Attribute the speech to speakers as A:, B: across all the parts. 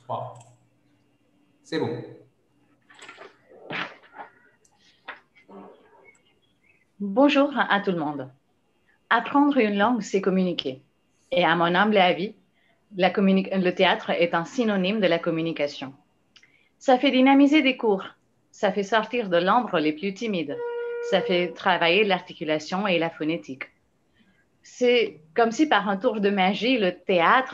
A: Wow. C'est bon.
B: Bonjour à tout le monde. Apprendre une langue, c'est communiquer. Et à mon humble avis, le théâtre est un synonyme de la communication. Ça fait dynamiser des cours, ça fait sortir de l'ombre les plus timides, ça fait travailler l'articulation et la phonétique. C'est comme si par un tour de magie, le théâtre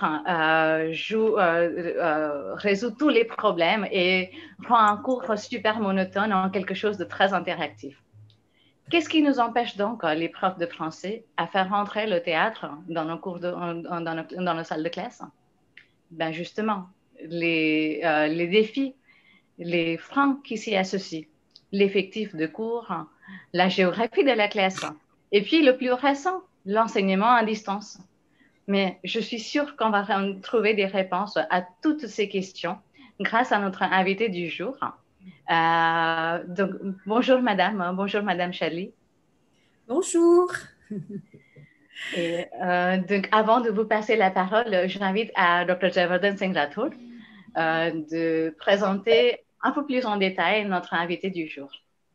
B: résout tous les problèmes et rend un cours super monotone en quelque chose de très interactif. Qu'est-ce qui nous empêche donc, les profs de français, à faire rentrer le théâtre dans nos cours dans nos salles de classe? Ben justement, les défis, les freins qui s'y associent, l'effectif de cours, la géographie de la classe, et puis le plus récent, l'enseignement à distance. Mais je suis sûre qu'on va trouver des réponses à toutes ces questions grâce à notre invité du jour. Donc, bonjour Madame Chadli.
C: Bonjour.
B: Et donc, avant de vous passer la parole, j'invite à Dr. Jayawardene Singh Rathod de présenter un peu plus en détail notre invité du jour.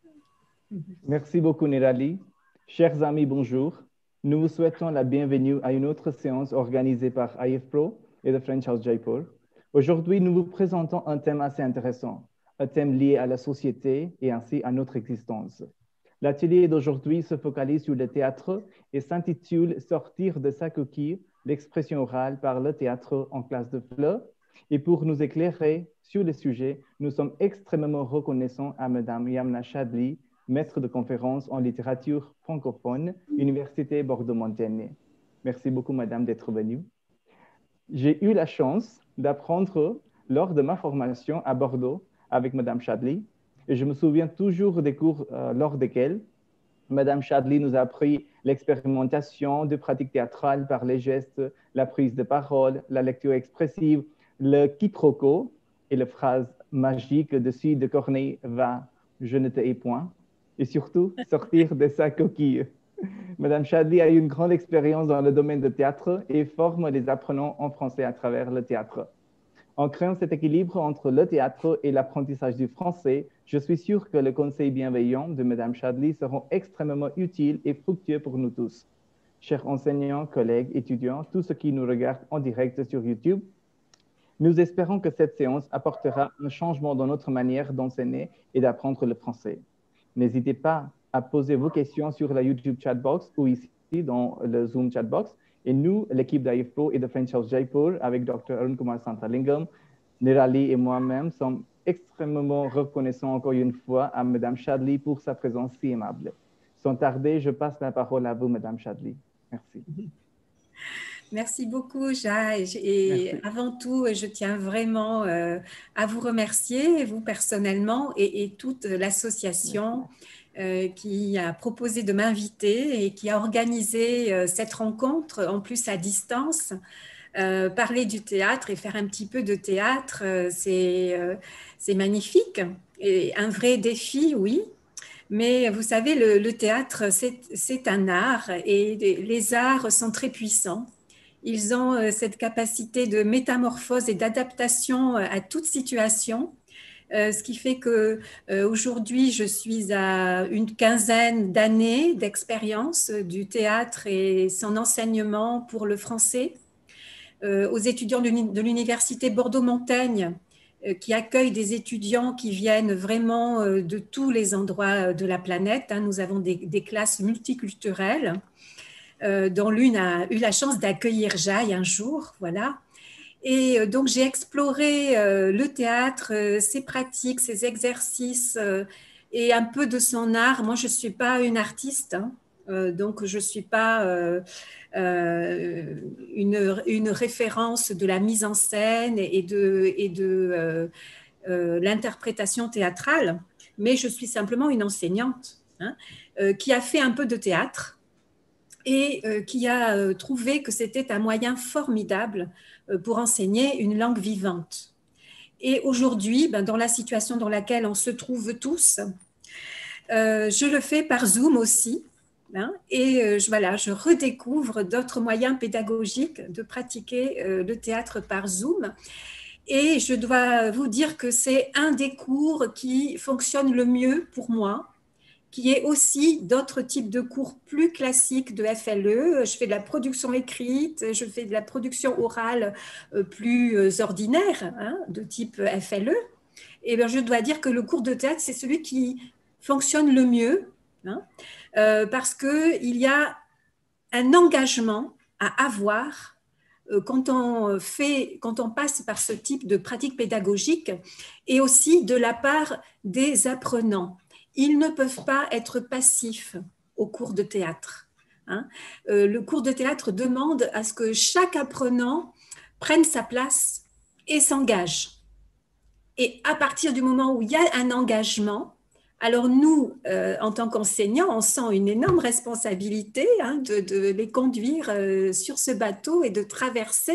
D: Merci beaucoup, Nirali. Chers amis, bonjour. Nous vous souhaitons la bienvenue à une autre séance organisée par IFPro et le French House Jaipur. Aujourd'hui, nous vous présentons un thème assez intéressant, un thème lié à la société et ainsi à notre existence. L'atelier d'aujourd'hui se focalise sur le théâtre et s'intitule « Sortir de sa coquille, l'expression orale par le théâtre en classe de FLE ». Et pour nous éclairer sur le sujet, nous sommes extrêmement reconnaissants à Madame Yamna Chadli, maître de conférence en littérature francophone, Université Bordeaux-Montaigne. Merci beaucoup, Madame, d'être venue. J'ai eu la chance d'apprendre lors de ma formation à Bordeaux avec Madame Chadli, et je me souviens toujours des cours lors desquels Madame Chadli nous a appris l'expérimentation de pratiques théâtrales par les gestes, la prise de parole, la lecture expressive, le quiproquo et la phrase magique de Suite de Corneille « Va, je ne te hais point ». Et surtout, sortir de sa coquille. Madame Chadli a eu une grande expérience dans le domaine du théâtre et forme les apprenants en français à travers le théâtre. En créant cet équilibre entre le théâtre et l'apprentissage du français, je suis sûr que le conseil bienveillant de Madame Chadli seront extrêmement utiles et fructueux pour nous tous. Chers enseignants, collègues, étudiants, tous ceux qui nous regardent en direct sur YouTube, nous espérons que cette séance apportera un changement dans notre manière d'enseigner et d'apprendre le français. N'hésitez pas à poser vos questions sur la YouTube Chatbox ou ici dans le Zoom Chatbox. Et nous, l'équipe d'IFPro et de French House Jaipur, avec Dr. Arun Kumar Santalingam, Nirali et moi-même, sommes extrêmement reconnaissants encore une fois à Madame Chadli pour sa présence si aimable. Sans tarder, je passe la parole à vous, Madame Chadli. Merci.
C: Merci beaucoup, Jai. Et avant tout, je tiens vraiment à vous remercier, vous personnellement, et toute l'association qui a proposé de m'inviter et qui a organisé cette rencontre, en plus à distance. Parler du théâtre et faire un petit peu de théâtre, c'est magnifique. Et un vrai défi, oui. Mais vous savez, le théâtre, c'est un art et les arts sont très puissants. Ils ont cette capacité de métamorphose et d'adaptation à toute situation, ce qui fait qu'aujourd'hui, je suis à une quinzaine d'années d'expérience du théâtre et son enseignement pour le français aux étudiants de l'Université Bordeaux-Montaigne qui accueillent des étudiants qui viennent vraiment de tous les endroits de la planète. Nous avons des classes multiculturelles dont l'une a eu la chance d'accueillir Jai un jour, voilà. Et donc, j'ai exploré le théâtre, ses pratiques, ses exercices et un peu de son art. Moi, je ne suis pas une artiste, donc je ne suis pas une référence de la mise en scène et de l'interprétation théâtrale, mais je suis simplement une enseignante qui a fait un peu de théâtre et qui a trouvé que c'était un moyen formidable pour enseigner une langue vivante. Et aujourd'hui, dans la situation dans laquelle on se trouve tous, je le fais par Zoom aussi. Et voilà, je redécouvre d'autres moyens pédagogiques de pratiquer le théâtre par Zoom. Et je dois vous dire que c'est un des cours qui fonctionne le mieux pour moi, qui est aussi d'autres types de cours plus classiques de FLE. Je fais de la production écrite, je fais de la production orale plus ordinaire, hein, de type FLE. Et bien, je dois dire que le cours de théâtre, c'est celui qui fonctionne le mieux, hein, parce qu'il y a un engagement à avoir quand on passe par ce type de pratique pédagogique, et aussi de la part des apprenants. Ils ne peuvent pas être passifs au cours de théâtre, hein. Le cours de théâtre demande à ce que chaque apprenant prenne sa place et s'engage. Et à partir du moment où il y a un engagement, alors nous, en tant qu'enseignants, on sent une énorme responsabilité, hein, de les conduire sur ce bateau et de traverser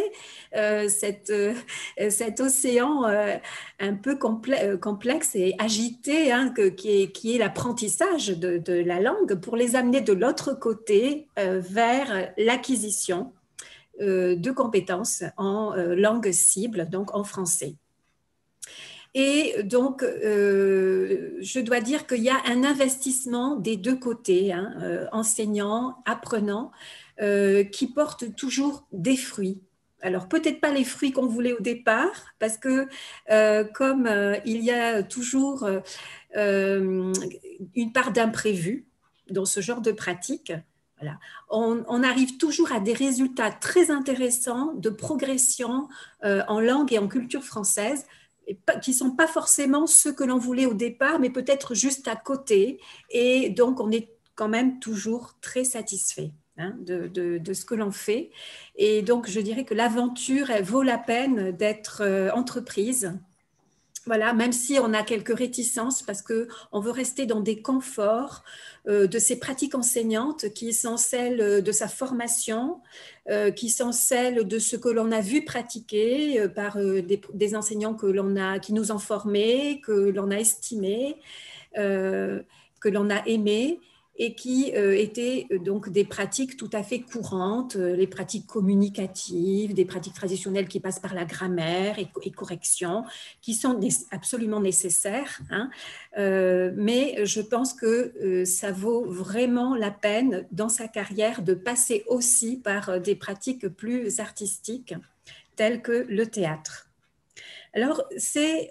C: cet océan un peu complexe et agité, hein, qui est l'apprentissage de la langue, pour les amener de l'autre côté vers l'acquisition de compétences en langue cible, donc en français. Et donc, je dois dire qu'il y a un investissement des deux côtés, hein, enseignants, apprenants, qui porte toujours des fruits. Alors, peut-être pas les fruits qu'on voulait au départ, parce que comme il y a toujours une part d'imprévu dans ce genre de pratique, voilà, on arrive toujours à des résultats très intéressants de progression en langue et en culture française, qui ne sont pas forcément ceux que l'on voulait au départ, mais peut-être juste à côté. Et donc, on est quand même toujours très satisfait, hein, de ce que l'on fait. Et donc, je dirais que l'aventure, elle vaut la peine d'être entreprise. Voilà, même si on a quelques réticences parce qu'on veut rester dans des conforts de ces pratiques enseignantes qui sont celles de sa formation, qui sont celles de ce que l'on a vu pratiquer par des enseignants qui nous ont formés, que l'on a estimés, que l'on a aimés, et qui étaient donc des pratiques tout à fait courantes, les pratiques communicatives, des pratiques traditionnelles qui passent par la grammaire et correction, qui sont absolument nécessaires, hein. Mais je pense que ça vaut vraiment la peine dans sa carrière de passer aussi par des pratiques plus artistiques, telles que le théâtre. Alors, c'est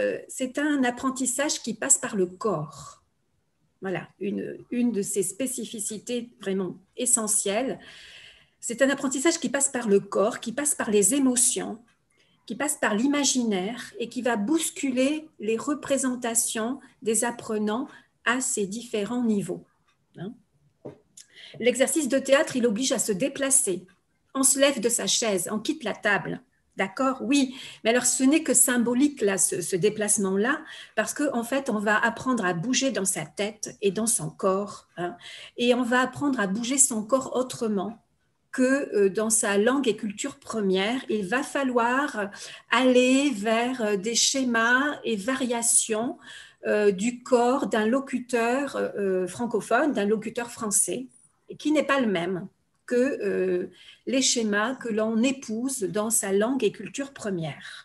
C: un apprentissage qui passe par le corps. Voilà, une de ces spécificités vraiment essentielles. C'est un apprentissage qui passe par le corps, qui passe par les émotions, qui passe par l'imaginaire et qui va bousculer les représentations des apprenants à ces différents niveaux, hein. L'exercice de théâtre, il oblige à se déplacer. On se lève de sa chaise, on quitte la table. D'accord, oui, mais alors ce n'est que symbolique là, ce déplacement-là, parce qu'en fait, on va apprendre à bouger dans sa tête et dans son corps, hein, et on va apprendre à bouger son corps autrement que dans sa langue et culture première. Il va falloir aller vers des schémas et variations du corps d'un locuteur francophone, d'un locuteur français, qui n'est pas le même que les schémas que l'on épouse dans sa langue et culture première.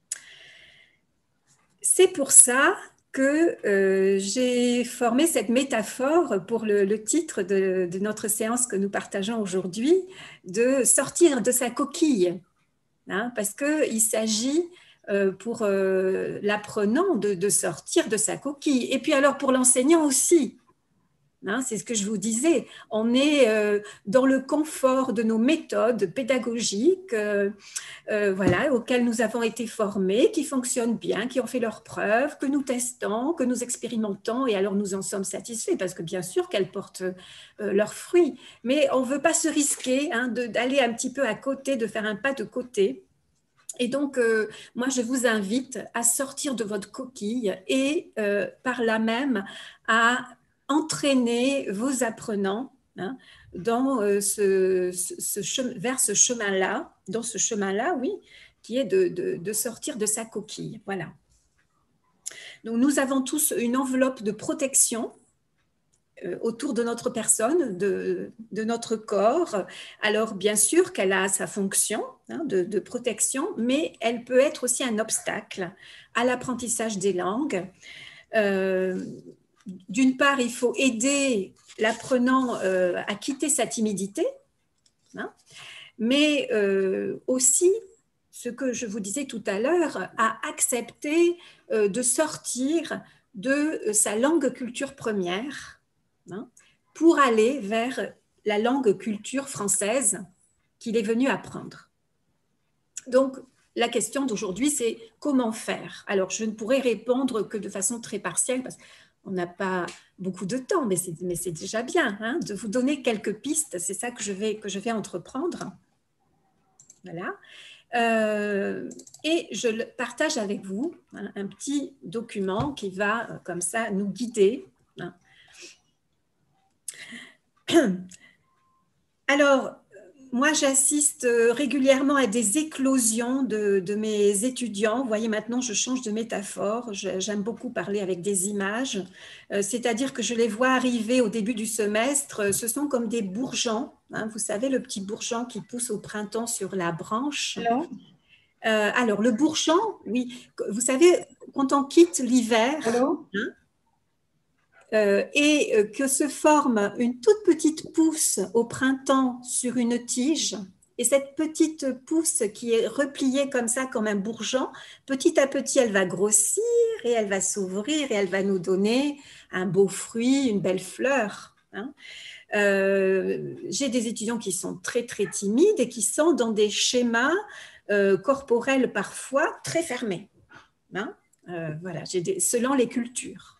C: C'est pour ça que j'ai formé cette métaphore pour le titre de notre séance que nous partageons aujourd'hui, de sortir de sa coquille, hein, parce qu'il s'agit pour l'apprenant de sortir de sa coquille, et puis alors pour l'enseignant aussi. Hein, c'est ce que je vous disais, on est dans le confort de nos méthodes pédagogiques voilà, auxquelles nous avons été formés, qui fonctionnent bien, qui ont fait leurs preuves, que nous testons, que nous expérimentons, et alors nous en sommes satisfaits parce que bien sûr qu'elles portent leurs fruits, mais on ne veut pas se risquer, hein, d'aller un petit peu à côté, de faire un pas de côté. Et donc, moi, je vous invite à sortir de votre coquille et par là même à entraîner vos apprenants, hein, dans vers ce chemin-là, dans ce chemin-là, oui, qui est de sortir de sa coquille. Voilà. Donc, nous avons tous une enveloppe de protection autour de notre personne, de notre corps. Alors, bien sûr qu'elle a sa fonction de protection, mais elle peut être aussi un obstacle à l'apprentissage des langues. D'une part, il faut aider l'apprenant à quitter sa timidité, mais aussi, ce que je vous disais tout à l'heure, à accepter de sortir de sa langue culture première pour aller vers la langue culture française qu'il est venu apprendre. Donc, la question d'aujourd'hui, c'est comment faire? Alors, je ne pourrais répondre que de façon très partielle parce qu'on n'a pas beaucoup de temps, mais c'est déjà bien de vous donner quelques pistes. C'est ça que je vais entreprendre. Voilà. Et je le partage avec vous un petit document qui va comme ça nous guider. Alors, moi, j'assiste régulièrement à des éclosions de mes étudiants. Vous voyez, maintenant, je change de métaphore. J'aime beaucoup parler avec des images. C'est-à-dire que je les vois arriver au début du semestre. Ce sont comme des bourgeons. Vous savez, le petit bourgeon qui pousse au printemps sur la branche. Alors, le bourgeon, oui. Vous savez, quand on quitte l'hiver, et que se forme une toute petite pousse au printemps sur une tige, et cette petite pousse qui est repliée comme ça, comme un bourgeon, petit à petit, elle va grossir et elle va s'ouvrir et elle va nous donner un beau fruit, une belle fleur. J'ai des étudiants qui sont très, très timides et qui sont dans des schémas corporels parfois très fermés. Voilà, selon les cultures.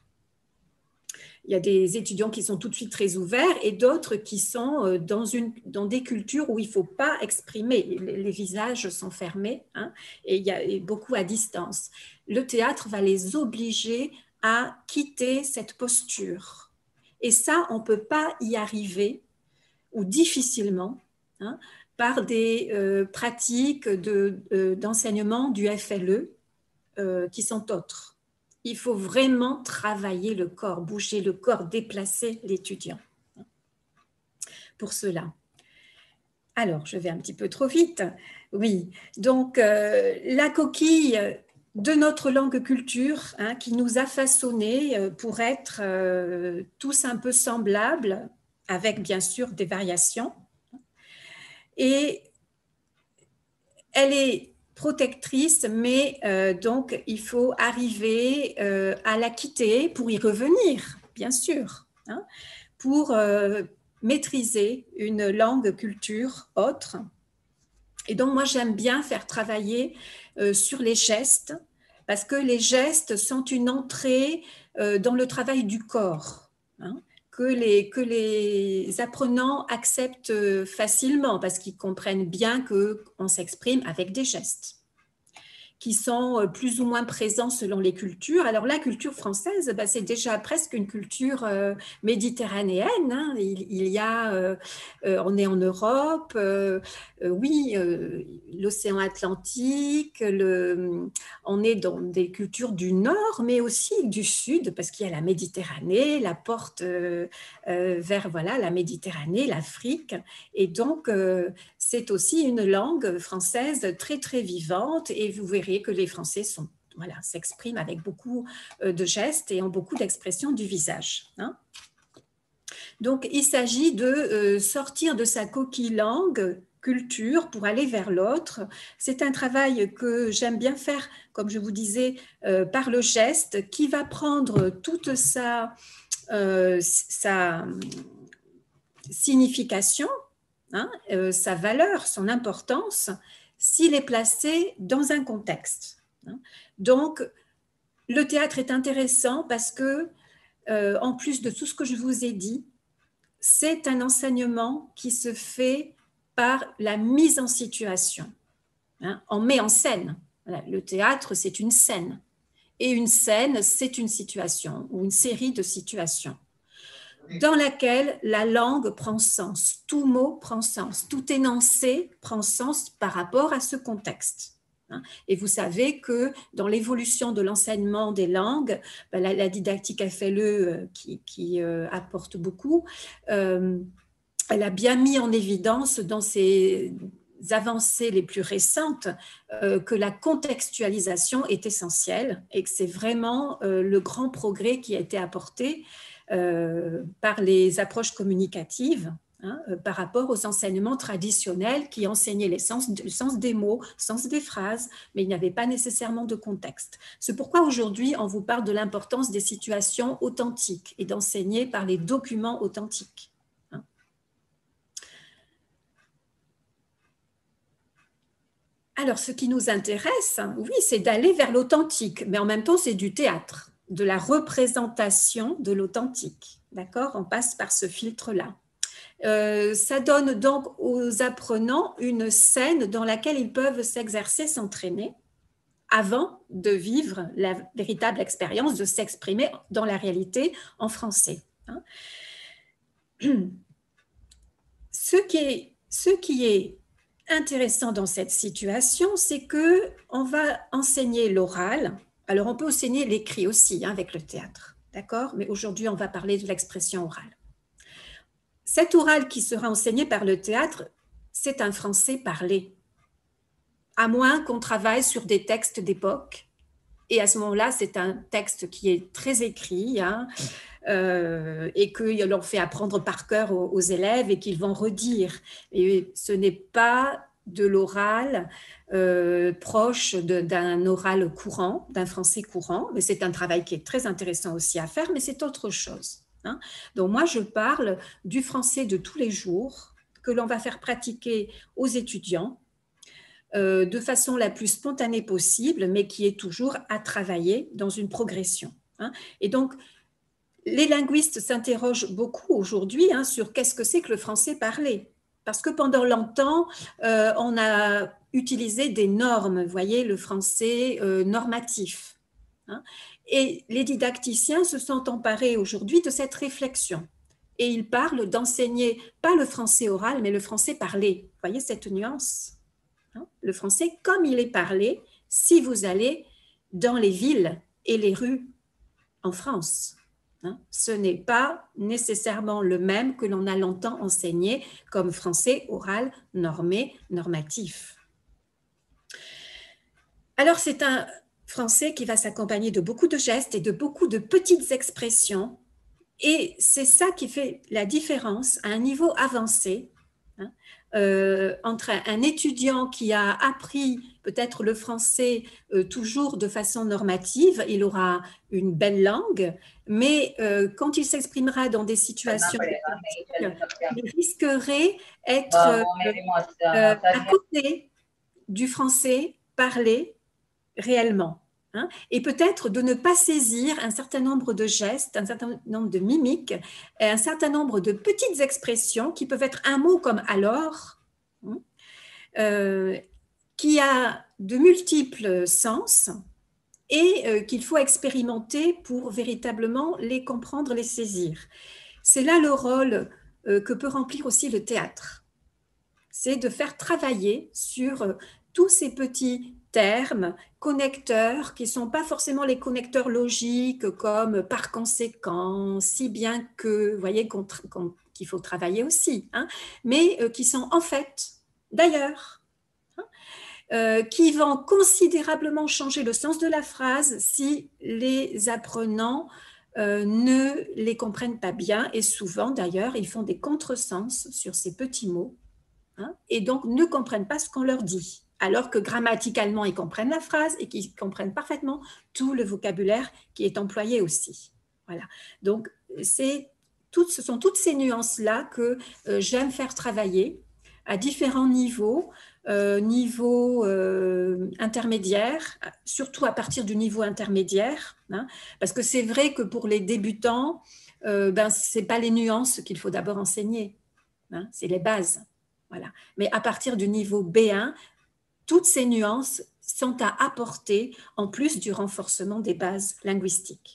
C: Il y a des étudiants qui sont tout de suite très ouverts et d'autres qui sont dans des cultures où il ne faut pas exprimer. Les visages sont fermés et il y a beaucoup à distance. Le théâtre va les obliger à quitter cette posture. Et ça, on ne peut pas y arriver, ou difficilement, par des pratiques d'enseignement du FLE qui sont autres. Il faut vraiment travailler le corps, bouger le corps, déplacer l'étudiant pour cela. Alors, je vais un petit peu trop vite. Oui, donc la coquille de notre langue culture qui nous a façonnés pour être tous un peu semblables, avec bien sûr des variations. Et elle est protectrice, mais donc il faut arriver à la quitter pour y revenir, bien sûr, pour maîtriser une langue culture autre. Et donc moi j'aime bien faire travailler sur les gestes, parce que les gestes sont une entrée dans le travail du corps, que les apprenants acceptent facilement parce qu'ils comprennent bien qu'on s'exprime avec des gestes qui sont plus ou moins présents selon les cultures. Alors la culture française, c'est déjà presque une culture méditerranéenne. Il y a, on est en Europe, oui, l'océan Atlantique, on est dans des cultures du nord, mais aussi du sud, parce qu'il y a la Méditerranée, la porte vers la Méditerranée, l'Afrique. Et donc, c'est aussi une langue française très, très vivante, et vous verrez que les Français s'expriment avec beaucoup de gestes et ont beaucoup d'expressions du visage. Donc, il s'agit de sortir de sa coquille langue, culture, pour aller vers l'autre. C'est un travail que j'aime bien faire, comme je vous disais, par le geste, qui va prendre toute sa signification, sa valeur, son importance, s'il est placé dans un contexte. Donc, le théâtre est intéressant parce que, en plus de tout ce que je vous ai dit, c'est un enseignement qui se fait par la mise en situation. On met en scène. Le théâtre, c'est une scène. Et une scène, c'est une situation ou une série de situations dans laquelle la langue prend sens, tout mot prend sens, tout énoncé prend sens par rapport à ce contexte. Et vous savez que dans l'évolution de l'enseignement des langues, la didactique FLE qui apporte beaucoup, elle a bien mis en évidence dans ses avancées les plus récentes que la contextualisation est essentielle et que c'est vraiment le grand progrès qui a été apporté par les approches communicatives par rapport aux enseignements traditionnels qui enseignaient le sens des mots, le sens des phrases, mais il n'y avait pas nécessairement de contexte. C'est pourquoi aujourd'hui, on vous parle de l'importance des situations authentiques et d'enseigner par les documents authentiques. Alors, ce qui nous intéresse, oui, c'est d'aller vers l'authentique, mais en même temps, c'est du théâtre, de la représentation de l'authentique. D'accord? On passe par ce filtre-là. Ça donne donc aux apprenants une scène dans laquelle ils peuvent s'exercer, s'entraîner avant de vivre la véritable expérience de s'exprimer dans la réalité en français. Ce qui est intéressant dans cette situation, c'est qu'on va enseigner l'oral. Alors, on peut enseigner l'écrit aussi avec le théâtre, d'accord? Mais aujourd'hui, on va parler de l'expression orale. Cet oral qui sera enseigné par le théâtre, c'est un français parlé, à moins qu'on travaille sur des textes d'époque. Et à ce moment-là, c'est un texte qui est très écrit et que l'on fait apprendre par cœur aux élèves et qu'ils vont redire. Et ce n'est pas de l'oral proche d'un oral courant, d'un français courant, mais c'est un travail qui est très intéressant aussi à faire, mais c'est autre chose. Donc moi, je parle du français de tous les jours que l'on va faire pratiquer aux étudiants de façon la plus spontanée possible, mais qui est toujours à travailler dans une progression. Et donc, les linguistes s'interrogent beaucoup aujourd'hui sur qu'est-ce que c'est que le français parlé. Parce que pendant longtemps, on a utilisé des normes, vous voyez, le français normatif. Et les didacticiens se sont emparés aujourd'hui de cette réflexion. Et ils parlent d'enseigner, pas le français oral, mais le français parlé. Vous voyez cette nuance? Le français comme il est parlé, si vous allez dans les villes et les rues en France. Ce n'est pas nécessairement le même que l'on a longtemps enseigné comme français oral, normé, normatif. Alors, c'est un français qui va s'accompagner de beaucoup de gestes et de beaucoup de petites expressions. Et c'est ça qui fait la différence à un niveau avancé entre un étudiant qui a appris peut-être le français toujours de façon normative, il aura une belle langue, mais quand il s'exprimera dans des situations, il risquerait être à côté du français parlé réellement. Et peut-être de ne pas saisir un certain nombre de gestes, un certain nombre de mimiques, un certain nombre de petites expressions qui peuvent être un mot comme alors, qui a de multiples sens et qu'il faut expérimenter pour véritablement les comprendre, les saisir. C'est là le rôle que peut remplir aussi le théâtre. C'est de faire travailler sur tous ces petits termes, connecteurs, qui ne sont pas forcément les connecteurs logiques comme par conséquent, si bien que, vous voyez, qu'il faut travailler aussi, mais qui sont en fait, d'ailleurs, qui vont considérablement changer le sens de la phrase si les apprenants ne les comprennent pas bien. Et souvent, d'ailleurs, ils font des contresens sur ces petits mots et donc ne comprennent pas ce qu'on leur dit. Alors que grammaticalement, ils comprennent la phrase et qu'ils comprennent parfaitement tout le vocabulaire qui est employé aussi. Voilà. Donc, ce sont toutes ces nuances-là que j'aime faire travailler à différents niveaux, niveau intermédiaire, surtout à partir du niveau intermédiaire, parce que c'est vrai que pour les débutants, ce n'est pas les nuances qu'il faut d'abord enseigner, c'est les bases. Voilà. Mais à partir du niveau B1, toutes ces nuances sont à apporter en plus du renforcement des bases linguistiques.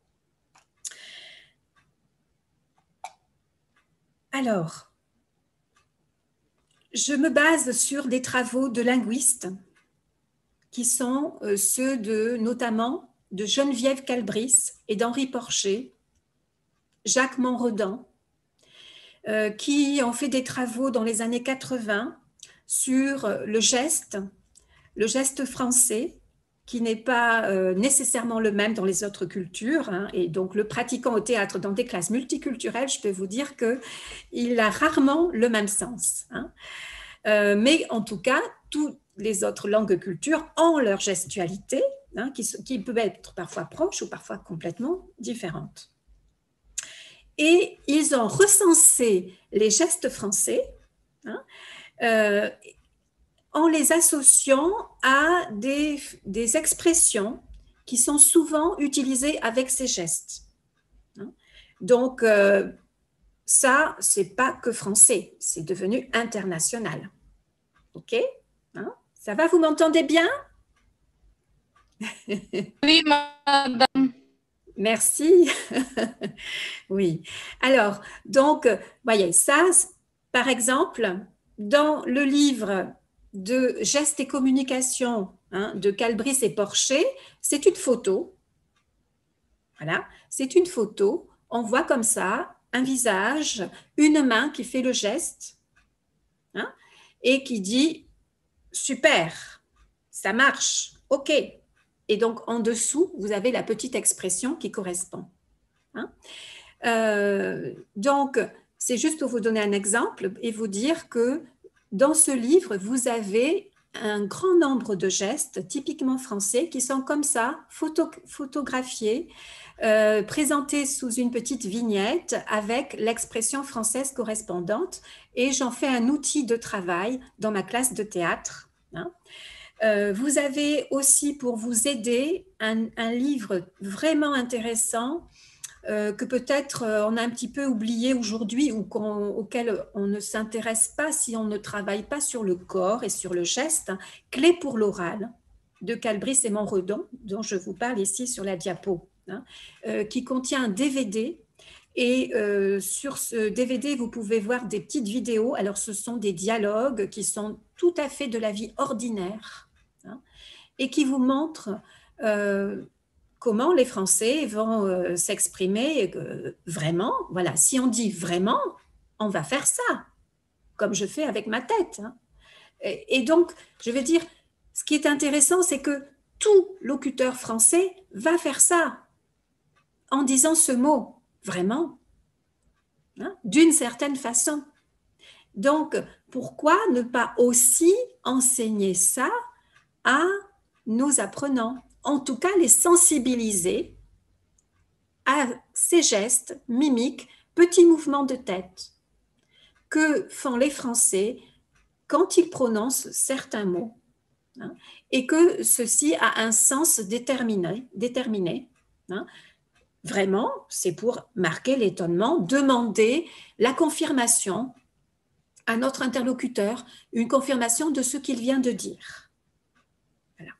C: Alors, je me base sur des travaux de linguistes qui sont ceux notamment de Geneviève Calbris et d'Henri Porcher, Jacques Monredon, qui ont fait des travaux dans les années 80 sur le geste français, qui n'est pas nécessairement le même dans les autres cultures. Hein, et donc, le pratiquant au théâtre dans des classes multiculturelles, je peux vous dire qu'il a rarement le même sens. Hein. Mais en tout cas, toutes les autres langues cultures ont leur gestualité, hein, qui peut être parfois proche ou parfois complètement différente. Et ils ont recensé les gestes français, hein, en les associant à des expressions qui sont souvent utilisées avec ces gestes. Hein. Donc, ça, c'est pas que français, c'est devenu international. OK? Hein? Ça va, vous m'entendez bien?
E: Oui, madame.
C: Merci. Oui. Alors, donc, voyez, ça, par exemple, dans le livre de Gestes et communication, hein, de Calbris et Porcher, c'est une photo. Voilà, c'est une photo. On voit comme ça un visage, une main qui fait le geste, hein, et qui dit « super, ça marche, ok ». Et donc, en dessous, vous avez la petite expression qui correspond. Hein. Donc, c'est juste pour vous donner un exemple et vous dire que dans ce livre, vous avez un grand nombre de gestes typiquement français qui sont comme ça, photographiés, présentés sous une petite vignette avec l'expression française correspondante. Et j'en fais un outil de travail dans ma classe de théâtre. Hein. Vous avez aussi pour vous aider un livre vraiment intéressant que peut-être on a un petit peu oublié aujourd'hui ou auquel on ne s'intéresse pas si on ne travaille pas sur le corps et sur le geste, hein, Clé pour l'oral de Calbris et Monredon, dont je vous parle ici sur la diapo, hein, qui contient un DVD. Et sur ce DVD, vous pouvez voir des petites vidéos. Alors, ce sont des dialogues qui sont tout à fait de la vie ordinaire, hein, et qui vous montrent comment les Français vont s'exprimer vraiment. Voilà, si on dit vraiment, on va faire ça, comme je fais avec ma tête. Hein. Et donc, je veux dire, ce qui est intéressant, c'est que tout locuteur français va faire ça en disant ce mot. Vraiment, hein, d'une certaine façon. Donc, pourquoi ne pas aussi enseigner ça à nos apprenants? En tout cas, les sensibiliser à ces gestes mimiques, petits mouvements de tête que font les Français quand ils prononcent certains mots, hein, et que ceci a un sens déterminé, hein. Vraiment, c'est pour marquer l'étonnement, demander la confirmation à notre interlocuteur, une confirmation de ce qu'il vient de dire. Voilà.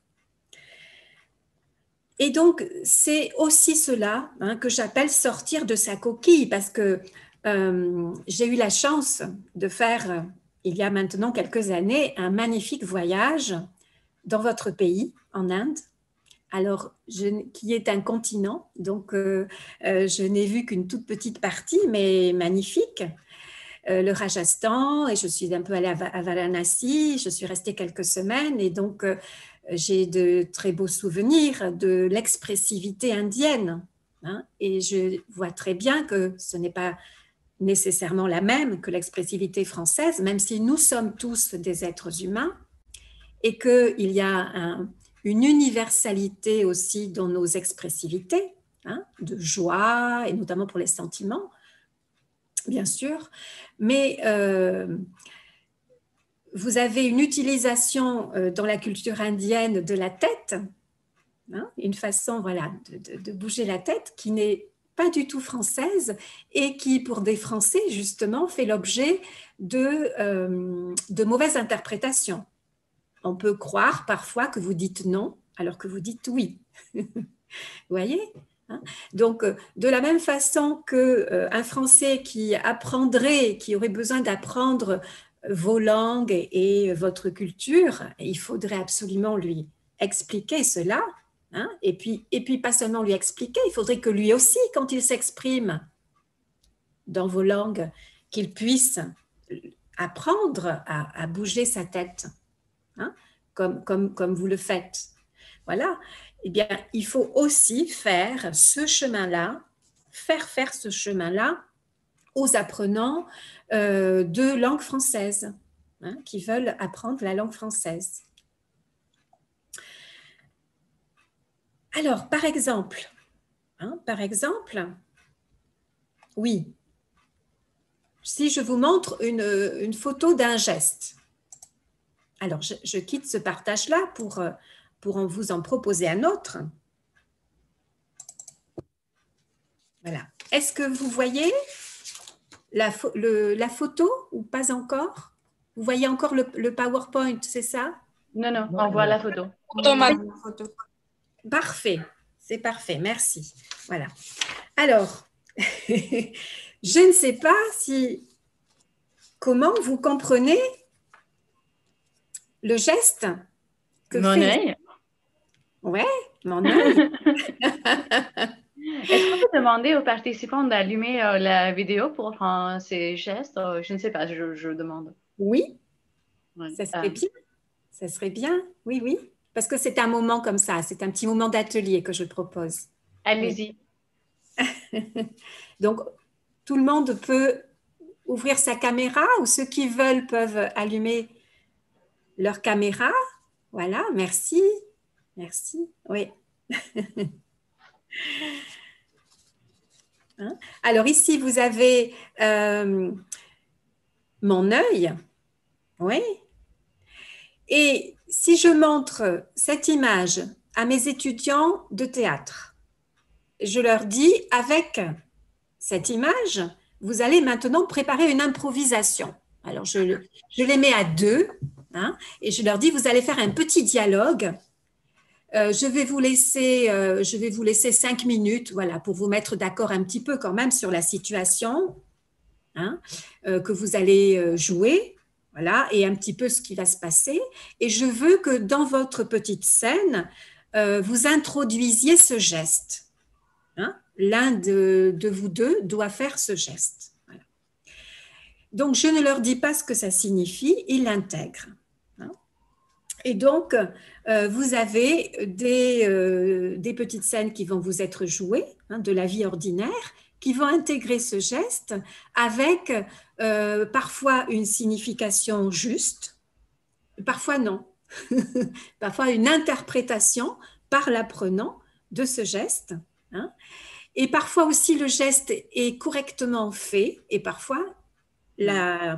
C: Et donc, c'est aussi cela, hein, que j'appelle sortir de sa coquille, parce que j'ai eu la chance de faire, il y a maintenant quelques années, un magnifique voyage dans votre pays, en Inde. Alors, qui est un continent, donc je n'ai vu qu'une toute petite partie, mais magnifique, le Rajasthan, et je suis un peu allée à Varanasi, je suis restée quelques semaines, et donc j'ai de très beaux souvenirs de l'expressivité indienne, hein, et je vois très bien que ce n'est pas nécessairement la même que l'expressivité française, même si nous sommes tous des êtres humains, et qu'il y a une universalité aussi dans nos expressivités, hein, de joie, et notamment pour les sentiments, bien sûr. Mais vous avez une utilisation dans la culture indienne de la tête, hein, une façon, voilà, de bouger la tête qui n'est pas du tout française et qui, pour des Français, justement, fait l'objet de mauvaises interprétations. On peut croire parfois que vous dites non, alors que vous dites oui. Vous voyez, hein? Donc, de la même façon qu'un Français qui aurait besoin d'apprendre vos langues et votre culture, il faudrait absolument lui expliquer cela, hein, et puis pas seulement lui expliquer, il faudrait que lui aussi, quand il s'exprime dans vos langues, qu'il puisse apprendre à bouger sa tête, hein, comme vous le faites. Voilà. Eh bien, il faut aussi faire ce chemin-là, faire ce chemin-là aux apprenants de langue française, hein, qui veulent apprendre la langue française. Alors, par exemple, oui, si je vous montre une photo d'un geste, alors je quitte ce partage-là pour vous en proposer un autre. Voilà. Est-ce que vous voyez la photo ou pas encore? Vous voyez encore le PowerPoint, c'est ça?
B: Non, on voit la photo.
C: Parfait, c'est parfait, merci. Voilà. Alors, je ne sais pas comment vous comprenez le geste que
B: Mon œil.
C: Ouais, mon œil.
B: Est-ce qu'on peut demander aux participants d'allumer la vidéo pour prendre ces gestes? Je ne sais pas, je demande.
C: Oui, ça serait bien. Ça serait bien, oui. Parce que c'est un moment comme ça, c'est un petit moment d'atelier que je propose.
B: Allez-y.
C: Donc, tout le monde peut ouvrir sa caméra ou ceux qui veulent peuvent allumer leur caméra. Voilà, merci. Merci, oui. Hein? Alors ici, vous avez mon œil. Oui. Et si je montre cette image à mes étudiants de théâtre, je leur dis, avec cette image, vous allez maintenant préparer une improvisation. Alors, je les mets à deux, hein, et je leur dis, vous allez faire un petit dialogue. Je vais vous laisser 5 minutes, voilà, pour vous mettre d'accord un petit peu quand même sur la situation, hein, que vous allez jouer, voilà, et un petit peu ce qui va se passer. Et je veux que dans votre petite scène, vous introduisiez ce geste. Hein. L'un de vous deux doit faire ce geste. Voilà. Donc, je ne leur dis pas ce que ça signifie, ils l'intègrent. Hein. Et donc, vous avez des petites scènes qui vont vous être jouées, hein, de la vie ordinaire, qui vont intégrer ce geste avec parfois une signification juste, parfois non, parfois une interprétation par l'apprenant de ce geste. Hein. Et parfois aussi le geste est correctement fait et parfois la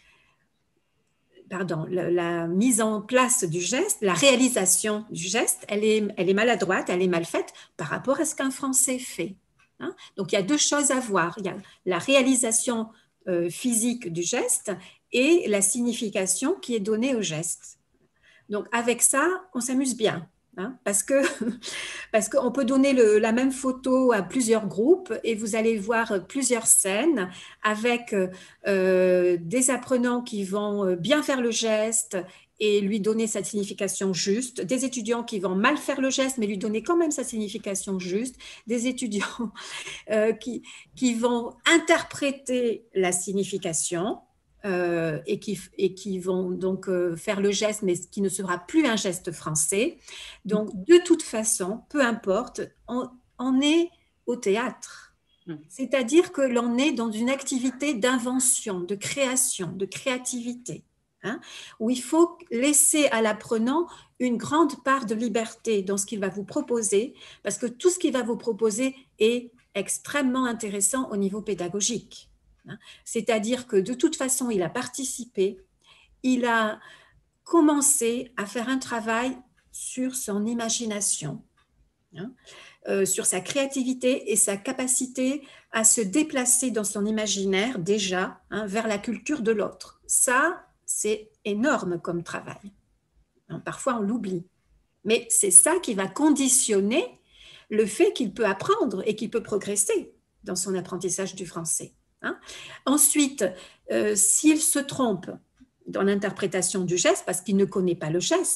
C: mise en place du geste, la réalisation du geste, elle est maladroite, elle est mal faite par rapport à ce qu'un Français fait. Hein. Donc, il y a deux choses à voir. Il y a la réalisation physique du geste et la signification qui est donnée au geste. Donc, avec ça, on s'amuse bien. Hein, parce qu'on peut donner la même photo à plusieurs groupes et vous allez voir plusieurs scènes avec des apprenants qui vont bien faire le geste et lui donner sa signification juste, des étudiants qui vont mal faire le geste mais lui donner quand même sa signification juste, des étudiants qui vont interpréter la signification et qui vont donc faire le geste, mais qui ne sera plus un geste français. Donc, de toute façon, peu importe, on est au théâtre. C'est-à-dire que l'on est dans une activité d'invention, de création, de créativité, hein, où il faut laisser à l'apprenant une grande part de liberté dans ce qu'il va vous proposer, parce que tout ce qu'il va vous proposer est extrêmement intéressant au niveau pédagogique. C'est-à-dire que de toute façon, il a participé, il a commencé à faire un travail sur son imagination, hein, sur sa créativité et sa capacité à se déplacer dans son imaginaire déjà, hein, vers la culture de l'autre. Ça, c'est énorme comme travail. Hein, parfois, on l'oublie. Mais c'est ça qui va conditionner le fait qu'il peut apprendre et qu'il peut progresser dans son apprentissage du français. Hein. Ensuite, s'il se trompe dans l'interprétation du geste, parce qu'il ne connaît pas le geste,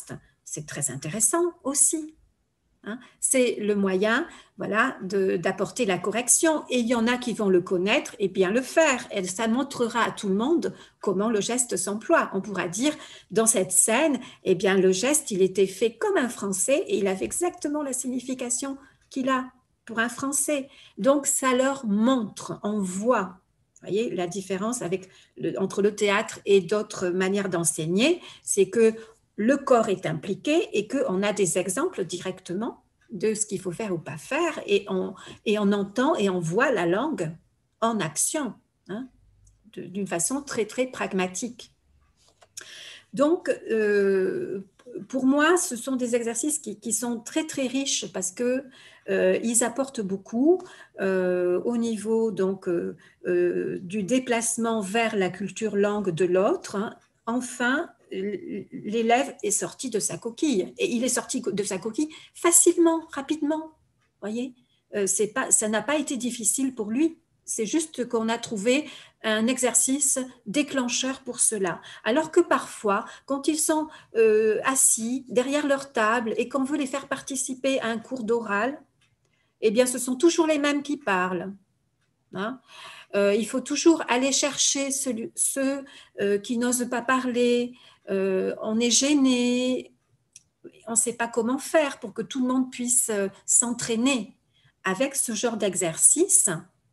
C: c'est très intéressant aussi. Hein. C'est le moyen, voilà, d'apporter la correction. Et il y en a qui vont le connaître et bien le faire. Et ça montrera à tout le monde comment le geste s'emploie. On pourra dire, dans cette scène, eh bien, le geste, il était fait comme un Français et il avait exactement la signification qu'il a pour un Français. Donc, ça leur montre, on voit. Vous voyez, la différence entre le théâtre et d'autres manières d'enseigner, c'est que le corps est impliqué et qu'on a des exemples directement de ce qu'il faut faire ou pas faire et on entend et on voit la langue en action, hein, d'une façon très, très pragmatique. Donc, pour moi, ce sont des exercices qui sont très, très riches parce qu'ils apportent beaucoup au niveau donc, du déplacement vers la culture langue de l'autre. Hein. Enfin, l'élève est sorti de sa coquille et il est sorti de sa coquille facilement, rapidement. Voyez, ça n'a pas été difficile pour lui. C'est juste qu'on a trouvé un exercice déclencheur pour cela. Alors que parfois, quand ils sont assis derrière leur table et qu'on veut les faire participer à un cours d'oral, eh bien, ce sont toujours les mêmes qui parlent. Hein. Il faut toujours aller chercher ceux qui n'osent pas parler. On est gêné, on ne sait pas comment faire pour que tout le monde puisse s'entraîner. Avec ce genre d'exercice,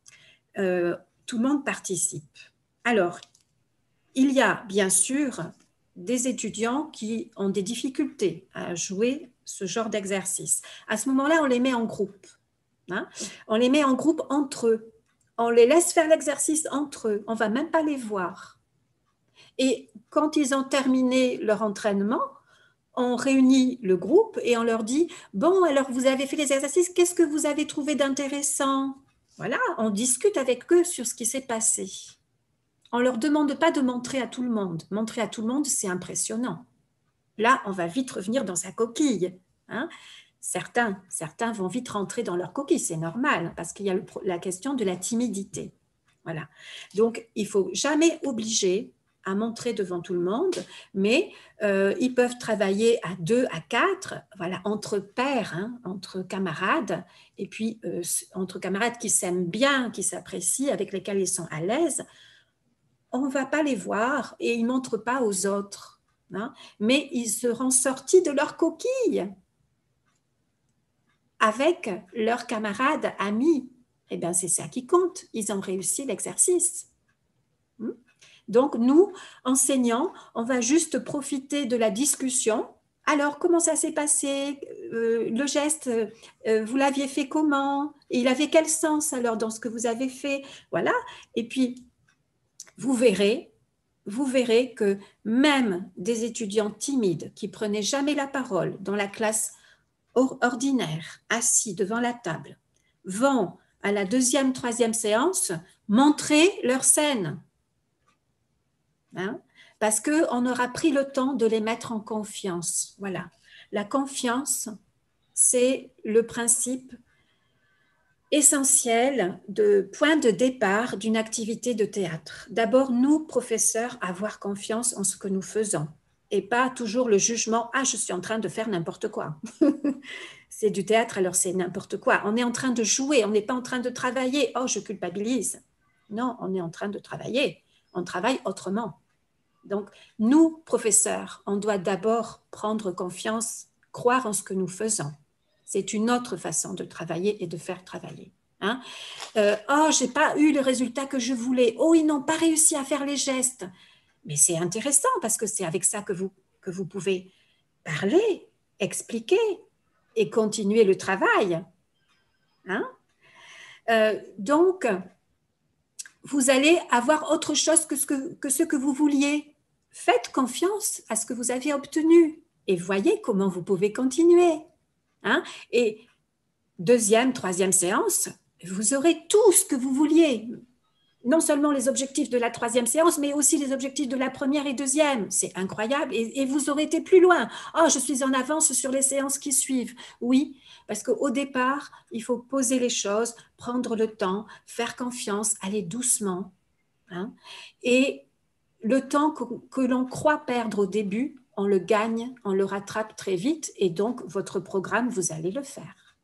C: tout le monde participe. Alors, il y a bien sûr des étudiants qui ont des difficultés à jouer ce genre d'exercice. À ce moment-là, on les met en groupe. Hein. On les met en groupe entre eux. On les laisse faire l'exercice entre eux. On ne va même pas les voir. Et quand ils ont terminé leur entraînement, on réunit le groupe et on leur dit « Bon, alors vous avez fait les exercices, qu'est-ce que vous avez trouvé d'intéressant ?» Voilà, on discute avec eux sur ce qui s'est passé. On ne leur demande pas de montrer à tout le monde. Montrer à tout le monde, c'est impressionnant. Là, on va vite revenir dans sa coquille. Hein. Certains vont vite rentrer dans leur coquille, c'est normal, parce qu'il y a la question de la timidité. Voilà. Donc, il ne faut jamais obliger à montrer devant tout le monde, mais ils peuvent travailler à 2, à 4, voilà, entre pairs, hein, entre camarades, et puis entre camarades qui s'aiment bien, qui s'apprécient, avec lesquels ils sont à l'aise. On ne va pas les voir et ils ne montrent pas aux autres, hein, mais ils seront sortis de leur coquille avec leurs camarades, amis. Eh bien, c'est ça qui compte. Ils ont réussi l'exercice. Donc, nous, enseignants, on va juste profiter de la discussion. Alors, comment ça s'est passé? Le geste, vous l'aviez fait comment? Et il avait quel sens alors dans ce que vous avez fait? Voilà. Et puis, vous verrez que même des étudiants timides qui prenaient jamais la parole dans la classe ordinaire, assis devant la table, vont à la 2e, 3e séance montrer leur scène. Hein? Parce qu'on aura pris le temps de les mettre en confiance. Voilà. La confiance, c'est le principe essentiel de point de départ d'une activité de théâtre. D'abord, nous, professeurs, avoir confiance en ce que nous faisons et pas toujours le jugement « Ah, je suis en train de faire n'importe quoi ». C'est du théâtre, alors c'est n'importe quoi. On est en train de jouer, on n'est pas en train de travailler. « Oh, je culpabilise ». Non, on est en train de travailler. On travaille autrement. Donc, nous, professeurs, on doit d'abord prendre confiance, croire en ce que nous faisons. C'est une autre façon de travailler et de faire travailler. Hein? Oh, je n'ai pas eu le résultat que je voulais. Oh, ils n'ont pas réussi à faire les gestes. Mais c'est intéressant parce que c'est avec ça que vous pouvez parler, expliquer et continuer le travail. Hein? Donc, vous allez avoir autre chose que ce que vous vouliez. Faites confiance à ce que vous avez obtenu et voyez comment vous pouvez continuer. Hein? Et 2e, 3e séance, vous aurez tout ce que vous vouliez. Non seulement les objectifs de la 3e séance, mais aussi les objectifs de la 1re et 2e. C'est incroyable et vous aurez été plus loin. Oh, je suis en avance sur les séances qui suivent. Oui, parce qu'au départ, il faut poser les choses, prendre le temps, faire confiance, aller doucement. Hein? Et le temps que l'on croit perdre au début, on le gagne, on le rattrape très vite et donc votre programme, vous allez le faire.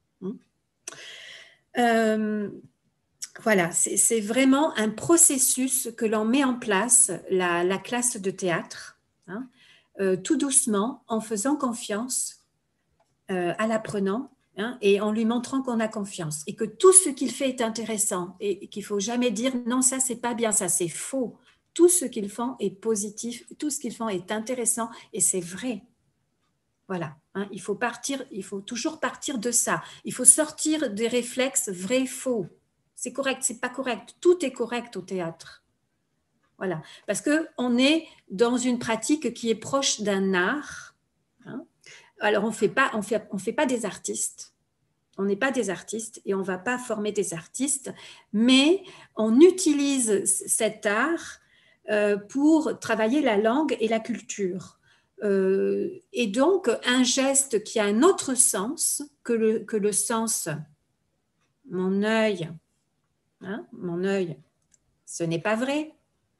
C: Voilà, c'est vraiment un processus que l'on met en place, la classe de théâtre, tout doucement, en faisant confiance à l'apprenant et en lui montrant qu'on a confiance et que tout ce qu'il fait est intéressant et qu'il ne faut jamais dire non, ça c'est pas bien, ça c'est faux. Tout ce qu'ils font est positif, tout ce qu'ils font est intéressant et c'est vrai. Voilà, il faut toujours partir de ça. Il faut sortir des réflexes vrai-faux. C'est correct, c'est pas correct. Tout est correct au théâtre. Voilà, parce qu'on est dans une pratique qui est proche d'un art. Alors, on fait pas des artistes. On n'est pas des artistes et on ne va pas former des artistes, mais on utilise cet art pour travailler la langue et la culture. Et donc, un geste qui a un autre sens que le sens « mon œil », mon œil, ce n'est pas vrai.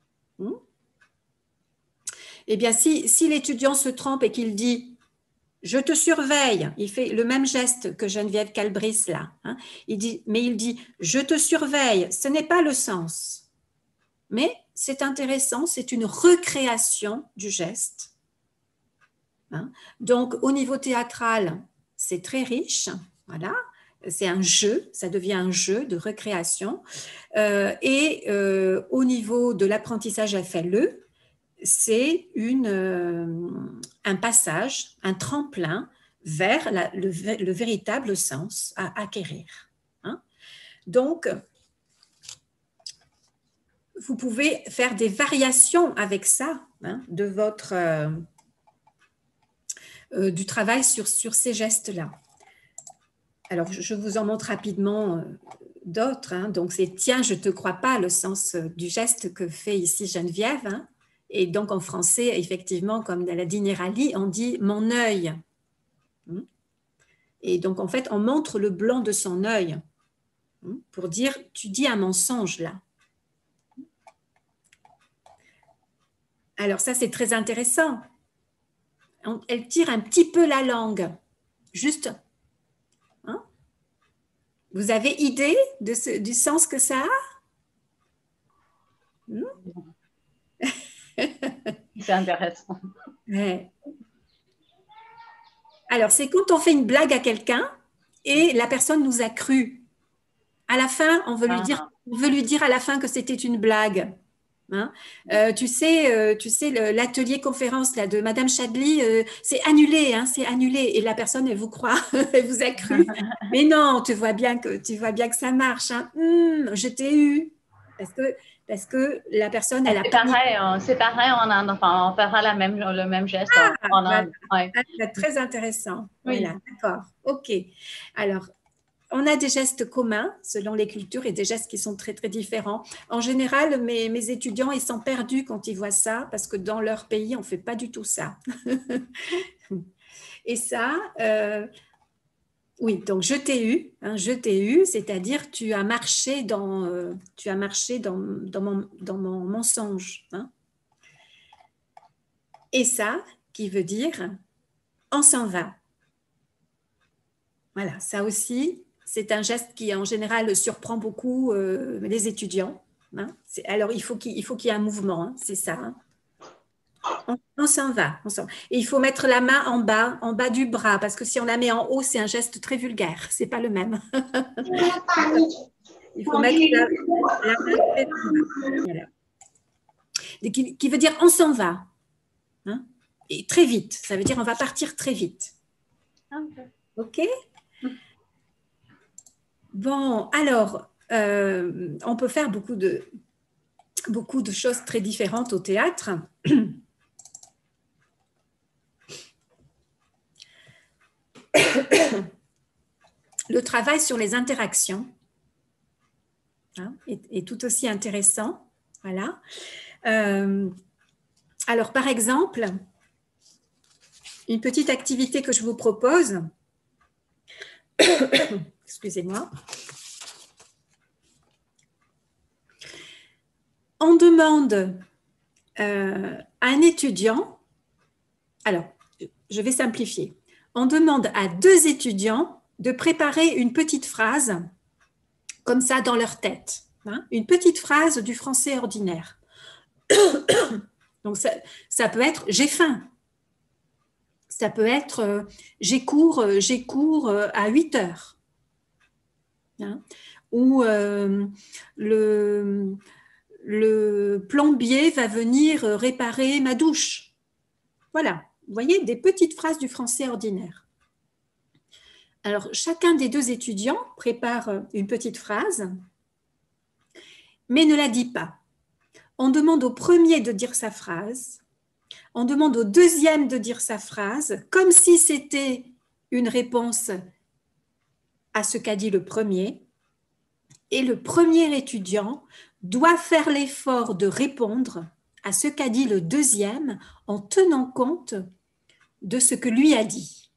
C: Eh bien, si l'étudiant se trompe et qu'il dit « je te surveille », il fait le même geste que Geneviève Calbris là, il dit « je te surveille », ce n'est pas le sens. Mais c'est intéressant, c'est une recréation du geste. Donc, au niveau théâtral, c'est très riche, voilà. C'est un jeu, ça devient un jeu de recréation. Et au niveau de l'apprentissage FLE, c'est un passage, un tremplin vers le véritable sens à acquérir. Donc, vous pouvez faire des variations avec ça, de votre, du travail sur ces gestes-là. Alors, je vous en montre rapidement d'autres. Donc, c'est « tiens, je ne te crois pas », le sens du geste que fait ici Geneviève. Et donc, en français, effectivement, comme l'a dit Nérali, on dit « mon œil ». Et donc, en fait, on montre le blanc de son œil pour dire « tu dis un mensonge là ». Alors, ça, c'est très intéressant. Elle tire un petit peu la langue, juste. Vous avez idée du sens que ça a?
B: C'est intéressant.
C: Ouais. Alors, c'est quand on fait une blague à quelqu'un et la personne nous a cru. À la fin, on veut lui dire à la fin que c'était une blague. Tu sais, l'atelier conférence là, de Madame Chadli, c'est annulé, c'est annulé. Et la personne, elle vous croit, elle vous a cru. Mais non, tu vois bien que ça marche. Je t'ai eu. Parce que la personne, elle a...
B: C'est pareil en Inde. Enfin, on fera le même geste en Inde.
C: Voilà. Ouais. Très intéressant. Oui. Voilà, d'accord. OK. Alors, on a des gestes communs selon les cultures et des gestes qui sont très, très différents. En général, mes étudiants, ils sont perdus quand ils voient ça parce que dans leur pays, on ne fait pas du tout ça. Et ça, oui, donc je t'ai eu, c'est-à-dire tu as marché dans mon mensonge. Et ça, qui veut dire on s'en va. Voilà, ça aussi, c'est un geste qui, en général, surprend beaucoup les étudiants. Alors, il faut qu'il y ait un mouvement, c'est ça. On s'en va. Et il faut mettre la main en bas du bras, parce que si on la met en haut, c'est un geste très vulgaire. Ce n'est pas le même. Il faut mettre la main très en bas. Voilà. Qui veut dire on s'en va. Et très vite. Ça veut dire on va partir très vite. OK? Bon, alors, on peut faire beaucoup de choses très différentes au théâtre. Le travail sur les interactions est tout aussi intéressant. Voilà. Alors, par exemple, une petite activité que je vous propose... Excusez-moi. On demande à un étudiant Alors, je vais simplifier. On demande à 2 étudiants de préparer une petite phrase comme ça dans leur tête. Hein, une petite phrase du français ordinaire. Donc, ça peut être « j'ai faim ». Ça peut être « j'ai cours à 8 heures hein, ». Ou le plombier va venir réparer ma douche. Voilà, vous voyez, des petites phrases du français ordinaire. Alors, chacun des 2 étudiants prépare une petite phrase, mais ne la dit pas. On demande au premier de dire sa phrase, on demande au deuxième de dire sa phrase, comme si c'était une réponse à ce qu'a dit le premier, et le premier étudiant doit faire l'effort de répondre à ce qu'a dit le deuxième en tenant compte de ce que lui a dit.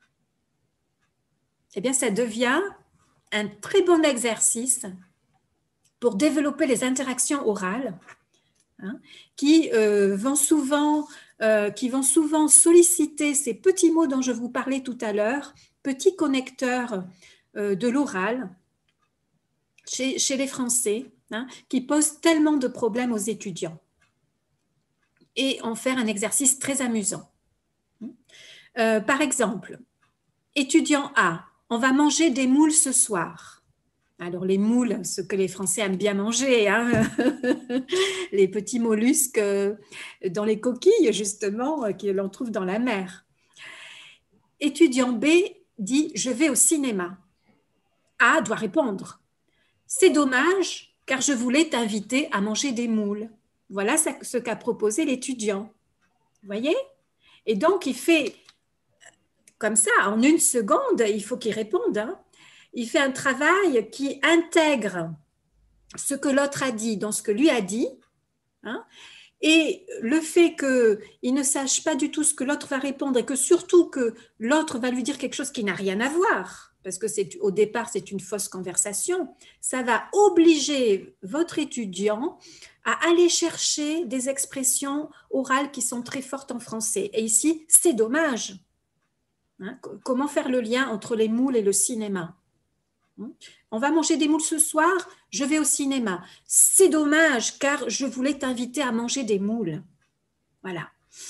C: Eh bien, ça devient un très bon exercice pour développer les interactions orales hein, qui vont souvent solliciter ces petits mots dont je vous parlais tout à l'heure, petits connecteurs de l'oral chez les Français, hein, qui posent tellement de problèmes aux étudiants et en faire un exercice très amusant. Par exemple, étudiant A, on va manger des moules ce soir. Alors les moules, ce que les Français aiment bien manger, hein, les petits mollusques dans les coquilles justement, que l'on trouve dans la mer. Étudiant B dit « je vais au cinéma ». A doit répondre « c'est dommage car je voulais t'inviter à manger des moules ». Voilà ce qu'a proposé l'étudiant. Vous voyez? Et donc il fait comme ça, en 1 seconde, il faut qu'il réponde. Hein. Il fait un travail qui intègre ce que l'autre a dit dans ce que lui a dit. Hein. Et le fait qu'il ne sache pas du tout ce que l'autre va répondre et que surtout que l'autre va lui dire quelque chose qui n'a rien à voir, parce que au départ, c'est une fausse conversation, ça va obliger votre étudiant à aller chercher des expressions orales qui sont très fortes en français. Et ici, c'est dommage. Hein, comment faire le lien entre les moules et le cinéma? On va manger des moules ce soir, je vais au cinéma. C'est dommage car je voulais t'inviter à manger des moules. Voilà.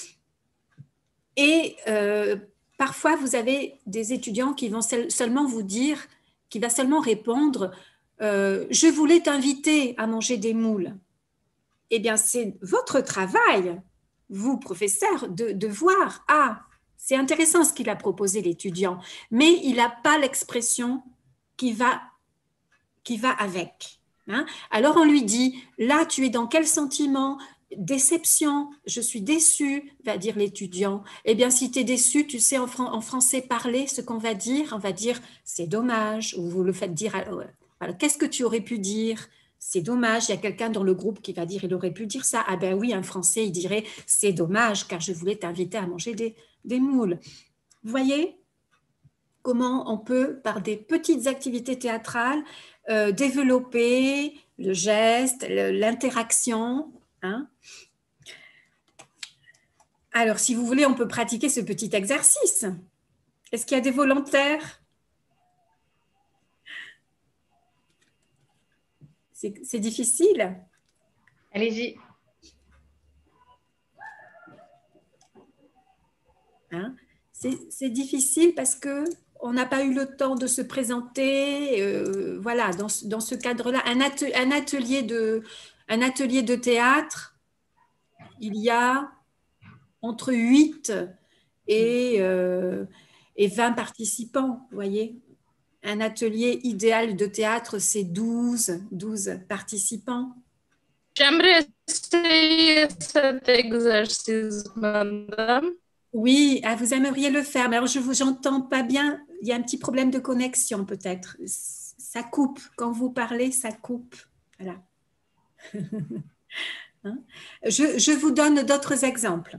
C: Et parfois, vous avez des étudiants qui vont seulement vous dire, qui va seulement répondre je voulais t'inviter à manger des moules. Eh bien, c'est votre travail, vous, professeur, de voir, c'est intéressant ce qu'il a proposé l'étudiant, mais il n'a pas l'expression qui va avec. Hein. Alors on lui dit, là tu es dans quel sentiment? Déception, je suis déçu, va dire l'étudiant. Eh bien si tu es déçu, tu sais en français parler ce qu'on va dire, on va dire c'est dommage, ou vous le faites dire, alors, qu'est-ce que tu aurais pu dire? C'est dommage, il y a quelqu'un dans le groupe qui va dire, il aurait pu dire ça. Ah ben oui, un Français, il dirait, c'est dommage, car je voulais t'inviter à manger des moules. Vous voyez comment on peut, par des petites activités théâtrales, développer le geste, l'interaction. Hein. Alors, si vous voulez, on peut pratiquer ce petit exercice. Est-ce qu'il y a des volontaires? C'est difficile.
B: Allez-y.
C: Hein? C'est difficile parce qu'on n'a pas eu le temps de se présenter. Voilà, dans ce cadre-là, un atelier de théâtre, il y a entre 8 et 20 participants, vous voyez. Un atelier idéal de théâtre, c'est 12 participants.
E: J'aimerais essayer cet exercice, madame.
C: Oui, vous aimeriez le faire, mais alors je vous entends pas bien. Il y a un petit problème de connexion peut-être. Ça coupe. Quand vous parlez, ça coupe. Voilà. Hein? Je vous donne d'autres exemples.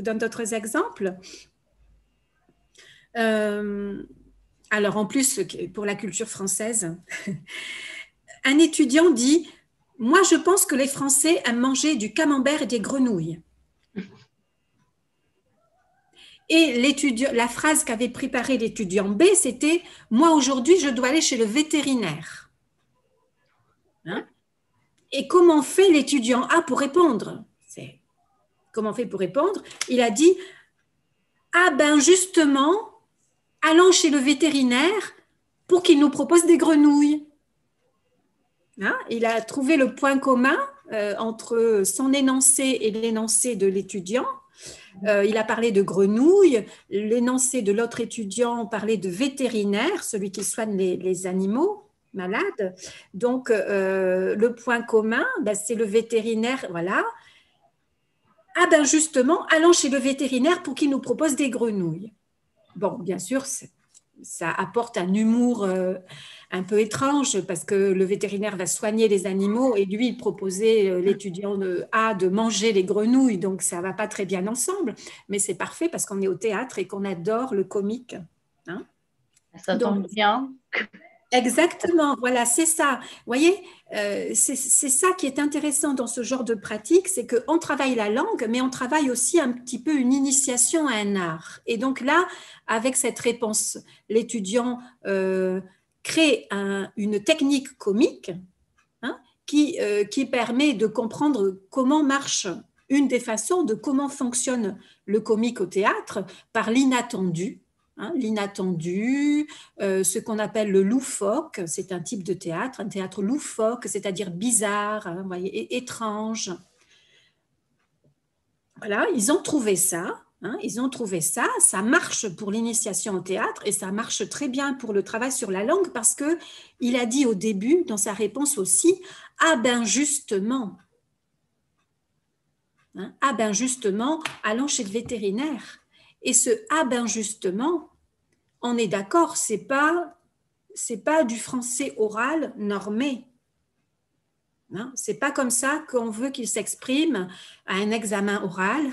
C: Alors, en plus, pour la culture française, un étudiant dit « Moi, je pense que les Français aiment manger du camembert et des grenouilles. » Et la phrase qu'avait préparée l'étudiant B, c'était « Moi, aujourd'hui, je dois aller chez le vétérinaire. » Et comment fait l'étudiant A pour répondre? Comment fait pour répondre? Il a dit « Ah ben justement, allons chez le vétérinaire pour qu'il nous propose des grenouilles. » Il a trouvé le point commun entre son énoncé et l'énoncé de l'étudiant. Il a parlé de grenouilles, l'énoncé de l'autre étudiant parlait de vétérinaire, celui qui soigne les animaux malades. Donc, le point commun, c'est le vétérinaire, voilà. Ah ben justement, allons chez le vétérinaire pour qu'il nous propose des grenouilles. Bon, bien sûr, ça apporte un humour un peu étrange parce que le vétérinaire va soigner les animaux et lui, il proposait l'étudiant A de manger les grenouilles, donc ça ne va pas très bien ensemble, mais c'est parfait parce qu'on est au théâtre et qu'on adore le comique.
B: Ça tombe bien.
C: Exactement, voilà, c'est ça. Vous voyez, c'est ça qui est intéressant dans ce genre de pratique, c'est qu'on travaille la langue, mais on travaille aussi un petit peu une initiation à un art. Et donc là, avec cette réponse, l'étudiant crée une technique comique qui permet de comprendre comment marche une des façons de comment fonctionne le comique au théâtre par l'inattendu. L'inattendu, ce qu'on appelle le loufoque, c'est un type de théâtre, un théâtre loufoque, c'est-à-dire bizarre, vous voyez, étrange. Voilà, ils ont trouvé ça, ça marche pour l'initiation au théâtre et ça marche très bien pour le travail sur la langue parce qu'il a dit au début, dans sa réponse aussi, « Ah ben justement !» Ah ben justement, allons chez le vétérinaire. Et ce « ah ben justement », on est d'accord, c'est pas du français oral normé. C'est pas comme ça qu'on veut qu'il s'exprime à un examen oral,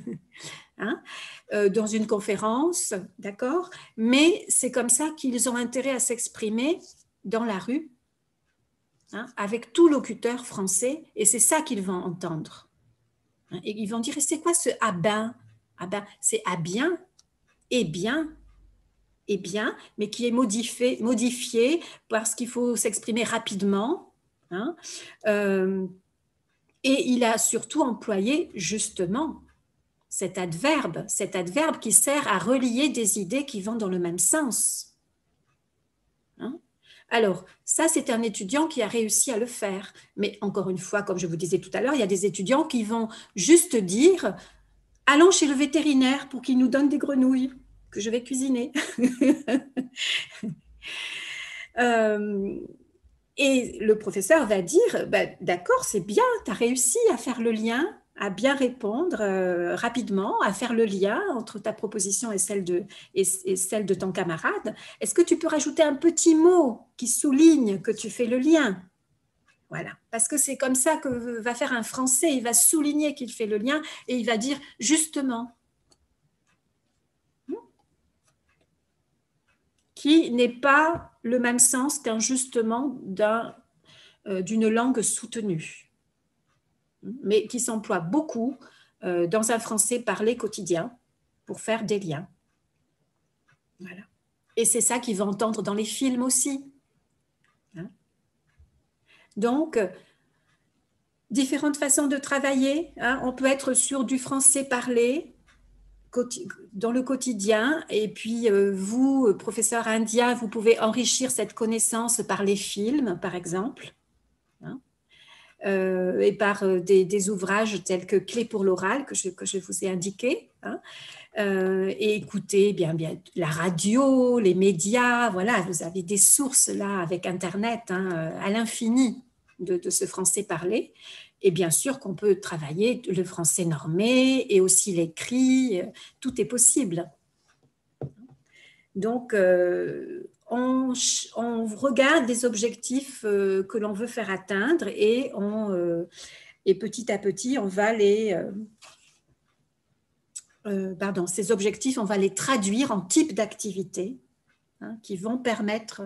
C: dans une conférence, d'accord? Mais c'est comme ça qu'ils ont intérêt à s'exprimer dans la rue, avec tout locuteur français, et c'est ça qu'ils vont entendre. Et ils vont dire, c'est quoi ce « ah ben » ? Ah ben, c'est « ah bien » et « bien ». Et bien, mais qui est modifié parce qu'il faut s'exprimer rapidement. Et il a surtout employé justement cet adverbe qui sert à relier des idées qui vont dans le même sens. Alors, ça, c'est un étudiant qui a réussi à le faire. Mais encore une fois, comme je vous disais tout à l'heure, il y a des étudiants qui vont juste dire « Allons chez le vétérinaire pour qu'il nous donne des grenouilles. » que je vais cuisiner. Et le professeur va dire, d'accord, c'est bien, tu as réussi à faire le lien, à bien répondre rapidement, à faire le lien entre ta proposition et celle de ton camarade. Est-ce que tu peux rajouter un petit mot qui souligne que tu fais le lien? Voilà, parce que c'est comme ça que va faire un Français, il va souligner qu'il fait le lien et il va dire justement. Qui n'est pas le même sens qu'un justement d'une langue soutenue, mais qui s'emploie beaucoup dans un français parlé quotidien pour faire des liens. Voilà. Et c'est ça qu'ils vont entendre dans les films aussi. Donc, différentes façons de travailler. On peut être sur du français parlé, dans le quotidien, et puis vous, professeur indien, vous pouvez enrichir cette connaissance par les films, par exemple, et par des ouvrages tels que Clés pour l'oral, que je vous ai indiqué, et écouter bien la radio, les médias, voilà, vous avez des sources là avec Internet à l'infini de ce français parlé. Et bien sûr qu'on peut travailler le français normé et aussi l'écrit, tout est possible. Donc, on regarde des objectifs que l'on veut faire atteindre et petit à petit, on va ces objectifs, on va les traduire en types d'activités qui vont permettre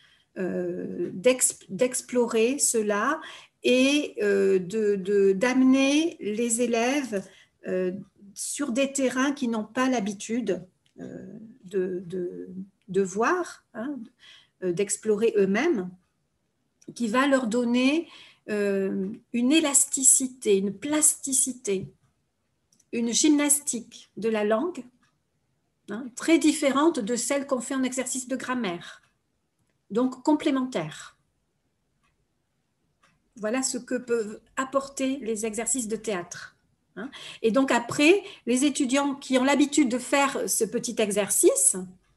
C: d'explorer cela et d'amener les élèves sur des terrains qui n'ont pas l'habitude de voir, hein, d'explorer eux-mêmes, qui va leur donner une élasticité, une plasticité, une gymnastique de la langue, hein, très différente de celle qu'on fait en exercice de grammaire, donc complémentaire. Voilà ce que peuvent apporter les exercices de théâtre. Hein. Et donc après, les étudiants qui ont l'habitude de faire ce petit exercice,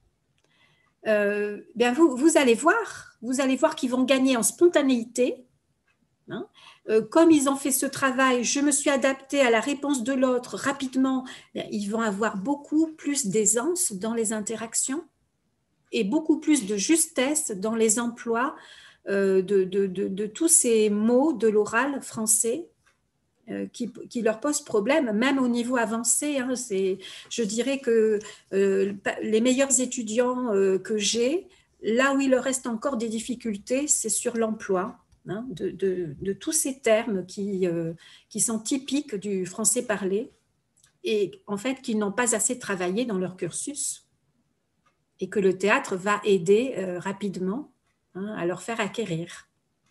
C: bien vous allez voir qu'ils vont gagner en spontanéité. Hein. Comme ils ont fait ce travail, je me suis adaptée à la réponse de l'autre rapidement, bien, ils vont avoir beaucoup plus d'aisance dans les interactions et beaucoup plus de justesse dans les emplois de tous ces mots de l'oral français qui leur posent problème, même au niveau avancé. Hein, je dirais que les meilleurs étudiants que j'ai, là où il leur reste encore des difficultés, c'est sur l'emploi, hein, de tous ces termes qui sont typiques du français parlé et en fait qui n'ont pas assez travaillé dans leur cursus et que le théâtre va aider rapidement, hein, à leur faire acquérir.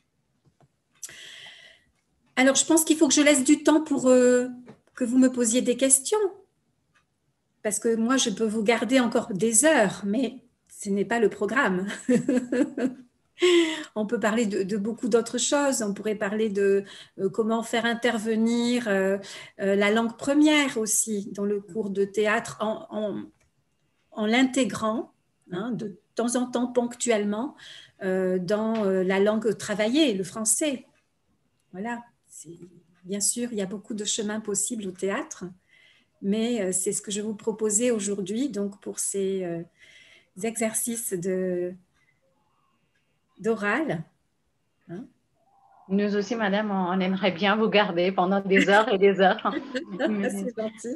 C: Alors, je pense qu'il faut que je laisse du temps pour que vous me posiez des questions. Parce que moi, je peux vous garder encore des heures, mais ce n'est pas le programme. On peut parler de beaucoup d'autres choses. On pourrait parler de comment faire intervenir la langue première aussi dans le cours de théâtre en l'intégrant, hein, de temps en temps, ponctuellement, dans la langue travaillée, le français. Voilà. Bien sûr, il y a beaucoup de chemins possibles au théâtre, mais c'est ce que je vous proposais aujourd'hui, donc pour ces exercices d'oral. Hein?
B: Nous aussi, madame, on aimerait bien vous garder pendant des heures et des heures.
C: C'est gentil.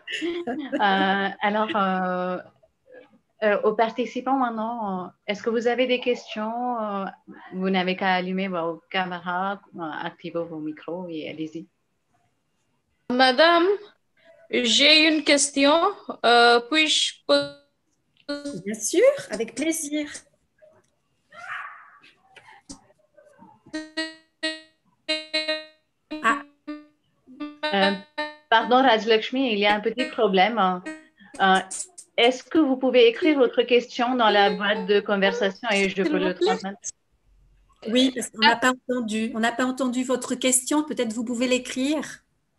B: Alors, aux participants maintenant, est-ce que vous avez des questions? Vous n'avez qu'à allumer vos caméras, activer vos micros et allez-y.
E: Madame, j'ai une question. Puis-je poser?
C: Bien sûr, avec plaisir.
B: Pardon, Rajlakshmi, il y a un petit problème. Est-ce que vous pouvez écrire votre question dans la boîte de conversation et je peux le transmettre?
C: Oui, parce qu'on n'a pas entendu. On n'a pas entendu votre question. Peut-être vous pouvez l'écrire.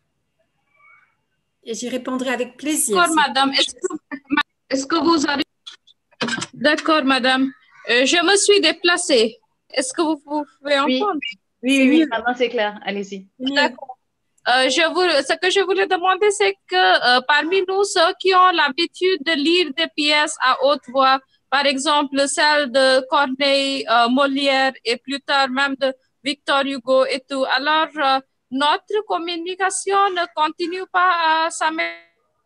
C: Et j'y répondrai avec plaisir.
E: D'accord, madame. Est-ce que vous avez... D'accord, madame. Je me suis déplacée. Est-ce que vous pouvez entendre?
B: Oui, maintenant c'est clair. Allez-y.
E: D'accord. Ce que je voulais demander, c'est que parmi nous, ceux qui ont l'habitude de lire des pièces à haute voix, par exemple celles de Corneille, Molière et plus tard même de Victor Hugo et tout, alors notre communication ne continue pas à s'améliorer.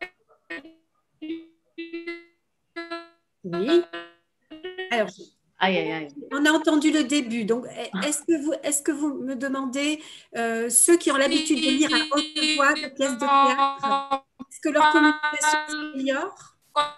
C: Oui. Alors, on a entendu le début. Donc, est-ce que vous me demandez ceux qui ont l'habitude de lire à haute voix des pièces de théâtre, est-ce que leur communication s'améliore?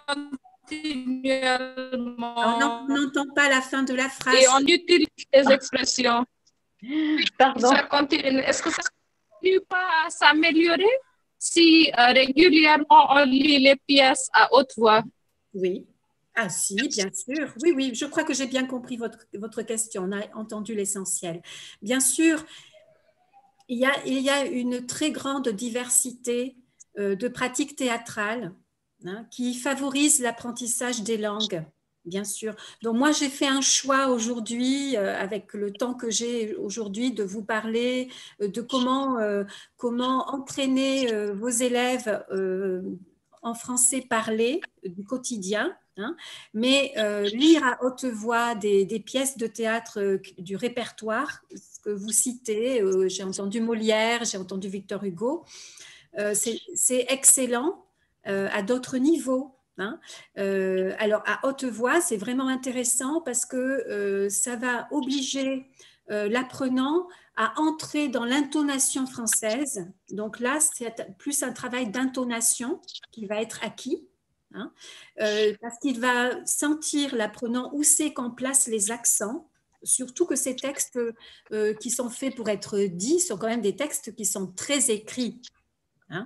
C: On n'entend pas la fin de la phrase.
E: Et on utilise les expressions.
B: Pardon.
E: Ça continue. Est-ce que ça ne continue pas à s'améliorer si régulièrement on lit les pièces à haute voix?
C: Oui. Ah si, bien sûr. Oui, oui, je crois que j'ai bien compris votre question. On a entendu l'essentiel. Bien sûr, il y a une très grande diversité de pratiques théâtrales, hein, qui favorisent l'apprentissage des langues, bien sûr. Donc moi, j'ai fait un choix aujourd'hui, avec le temps que j'ai aujourd'hui, de vous parler de comment entraîner vos élèves en français parlé du quotidien. Hein, mais lire à haute voix des pièces de théâtre du répertoire, ce que vous citez, j'ai entendu Molière, j'ai entendu Victor Hugo, c'est excellent à d'autres niveaux. Hein. Alors à haute voix, c'est vraiment intéressant parce que ça va obliger l'apprenant à entrer dans l'intonation française. Donc là, c'est plus un travail d'intonation qui va être acquis, hein, parce qu'il va sentir, l'apprenant, où c'est qu'on place les accents. Surtout que ces textes qui sont faits pour être dits sont quand même des textes qui sont très écrits. Hein.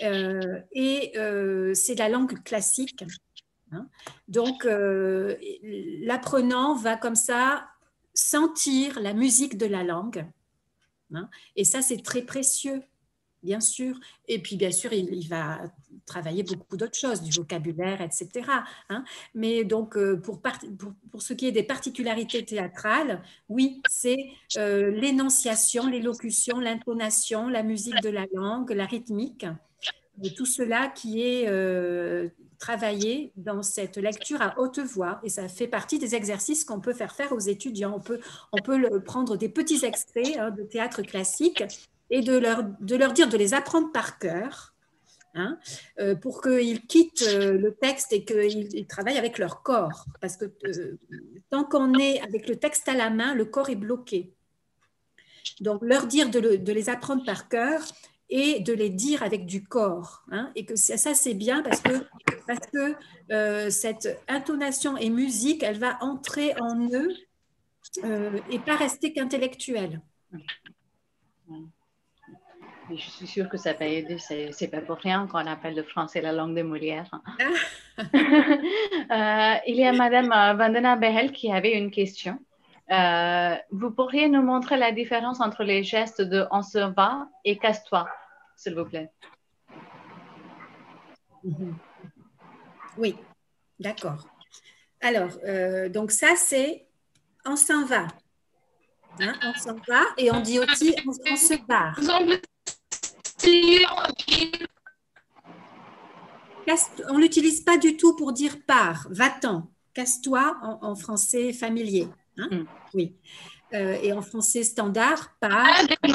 C: C'est la langue classique. Hein. Donc, l'apprenant va comme ça sentir la musique de la langue. Hein. Et ça, c'est très précieux, bien sûr. Et puis, bien sûr, il va travailler beaucoup d'autres choses, du vocabulaire, etc. Hein. Mais donc, pour ce qui est des particularités théâtrales, oui, c'est l'énonciation, l'élocution, l'intonation, la musique de la langue, la rythmique, tout cela qui est travaillé dans cette lecture à haute voix. Et ça fait partie des exercices qu'on peut faire aux étudiants. On peut prendre des petits extraits de théâtre classique et de leur dire de les apprendre par cœur, hein, pour qu'ils quittent le texte et qu'ils travaillent avec leur corps. Parce que tant qu'on est avec le texte à la main, le corps est bloqué. Donc, leur dire de les apprendre par cœur et de les dire avec du corps. Hein, et que ça, c'est bien parce que cette intonation et musique, elle va entrer en eux et pas rester qu'intellectuelle.
B: Je suis sûre que ça va aider. C'est pas pour rien qu'on appelle le français la langue de Molière. Il y a Madame Vandana Behel qui avait une question. Vous pourriez nous montrer la différence entre les gestes de « on se va » et « casse-toi », s'il vous plaît.
C: Oui, d'accord. Alors, donc ça, c'est « on s'en va ». Hein, on s'en va et on dit aussi « on se barre ». On ne l'utilise pas du tout pour dire « pars »,« va-t'en »,« casse-toi » en français familier. Hein? Oui. Et en français standard, pars.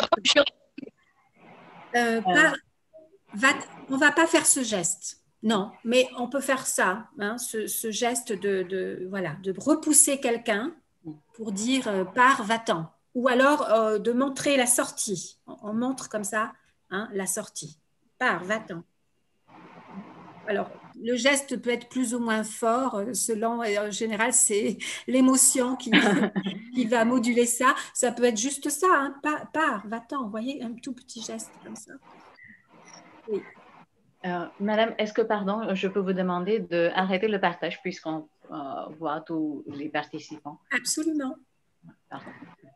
C: On ne va pas faire ce geste. Non, mais on peut faire ça, hein, ce geste de repousser quelqu'un pour dire pars, va-t'en. Ou alors de montrer la sortie. On montre comme ça, hein, la sortie. Pars, va-t'en. Alors, le geste peut être plus ou moins fort, selon, en général, c'est l'émotion qui va moduler ça. Ça peut être juste ça, hein, pars, va-t'en. Vous voyez, un tout petit geste comme ça. Oui.
B: Madame, est-ce que, pardon, je peux vous demander d'arrêter le partage puisqu'on voit tous les participants?
C: Absolument.
B: Pardon.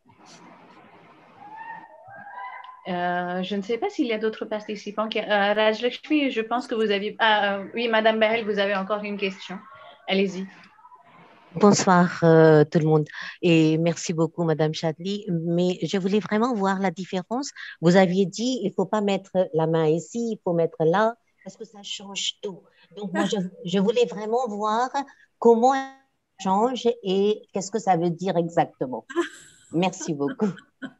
B: Je ne sais pas s'il y a d'autres participants. Rajlakshmi, je pense que vous aviez… oui, Madame Behel, vous avez encore une question. Allez-y.
F: Bonsoir tout le monde et merci beaucoup Madame Chadli, mais je voulais vraiment voir la différence. Vous aviez dit il ne faut pas mettre la main ici, il faut mettre là, parce que ça change tout. Donc moi je voulais vraiment voir comment ça change et qu'est-ce que ça veut dire exactement. Merci beaucoup.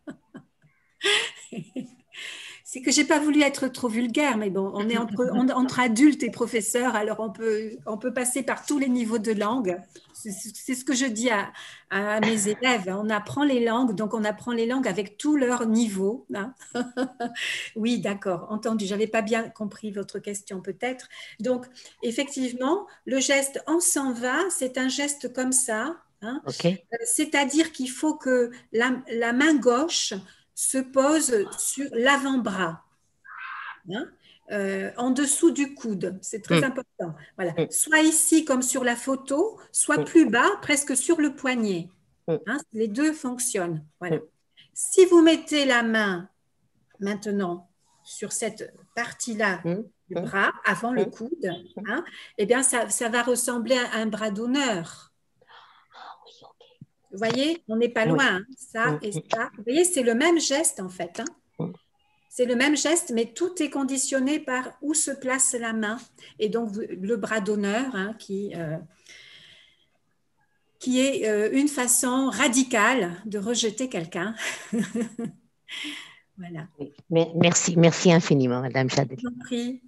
C: C'est que j'ai pas voulu être trop vulgaire, mais bon, on est entre adultes et professeurs, alors on peut passer par tous les niveaux de langue. C'est ce que je dis à mes élèves. On apprend les langues, donc on apprend les langues avec tous leurs niveaux. Hein. Oui, d'accord, entendu. J'avais pas bien compris votre question peut-être. Donc, effectivement, le geste « on s'en va », c'est un geste comme ça. Hein.
F: Okay.
C: C'est-à-dire qu'il faut que la main gauche se pose sur l'avant-bras, hein, en dessous du coude. C'est très important. Voilà. Soit ici, comme sur la photo, soit plus bas, presque sur le poignet. Hein, les deux fonctionnent. Voilà. Si vous mettez la main maintenant sur cette partie-là du bras, avant le coude, hein, eh bien, ça va ressembler à un bras d'honneur. Vous voyez, on n'est pas loin, hein, ça et ça. Vous voyez, c'est le même geste en fait. Hein. C'est le même geste, mais tout est conditionné par où se place la main. Et donc, le bras d'honneur, hein, qui est une façon radicale de rejeter quelqu'un. Voilà.
F: Merci infiniment, Madame Chadli.
C: Je vous en prie.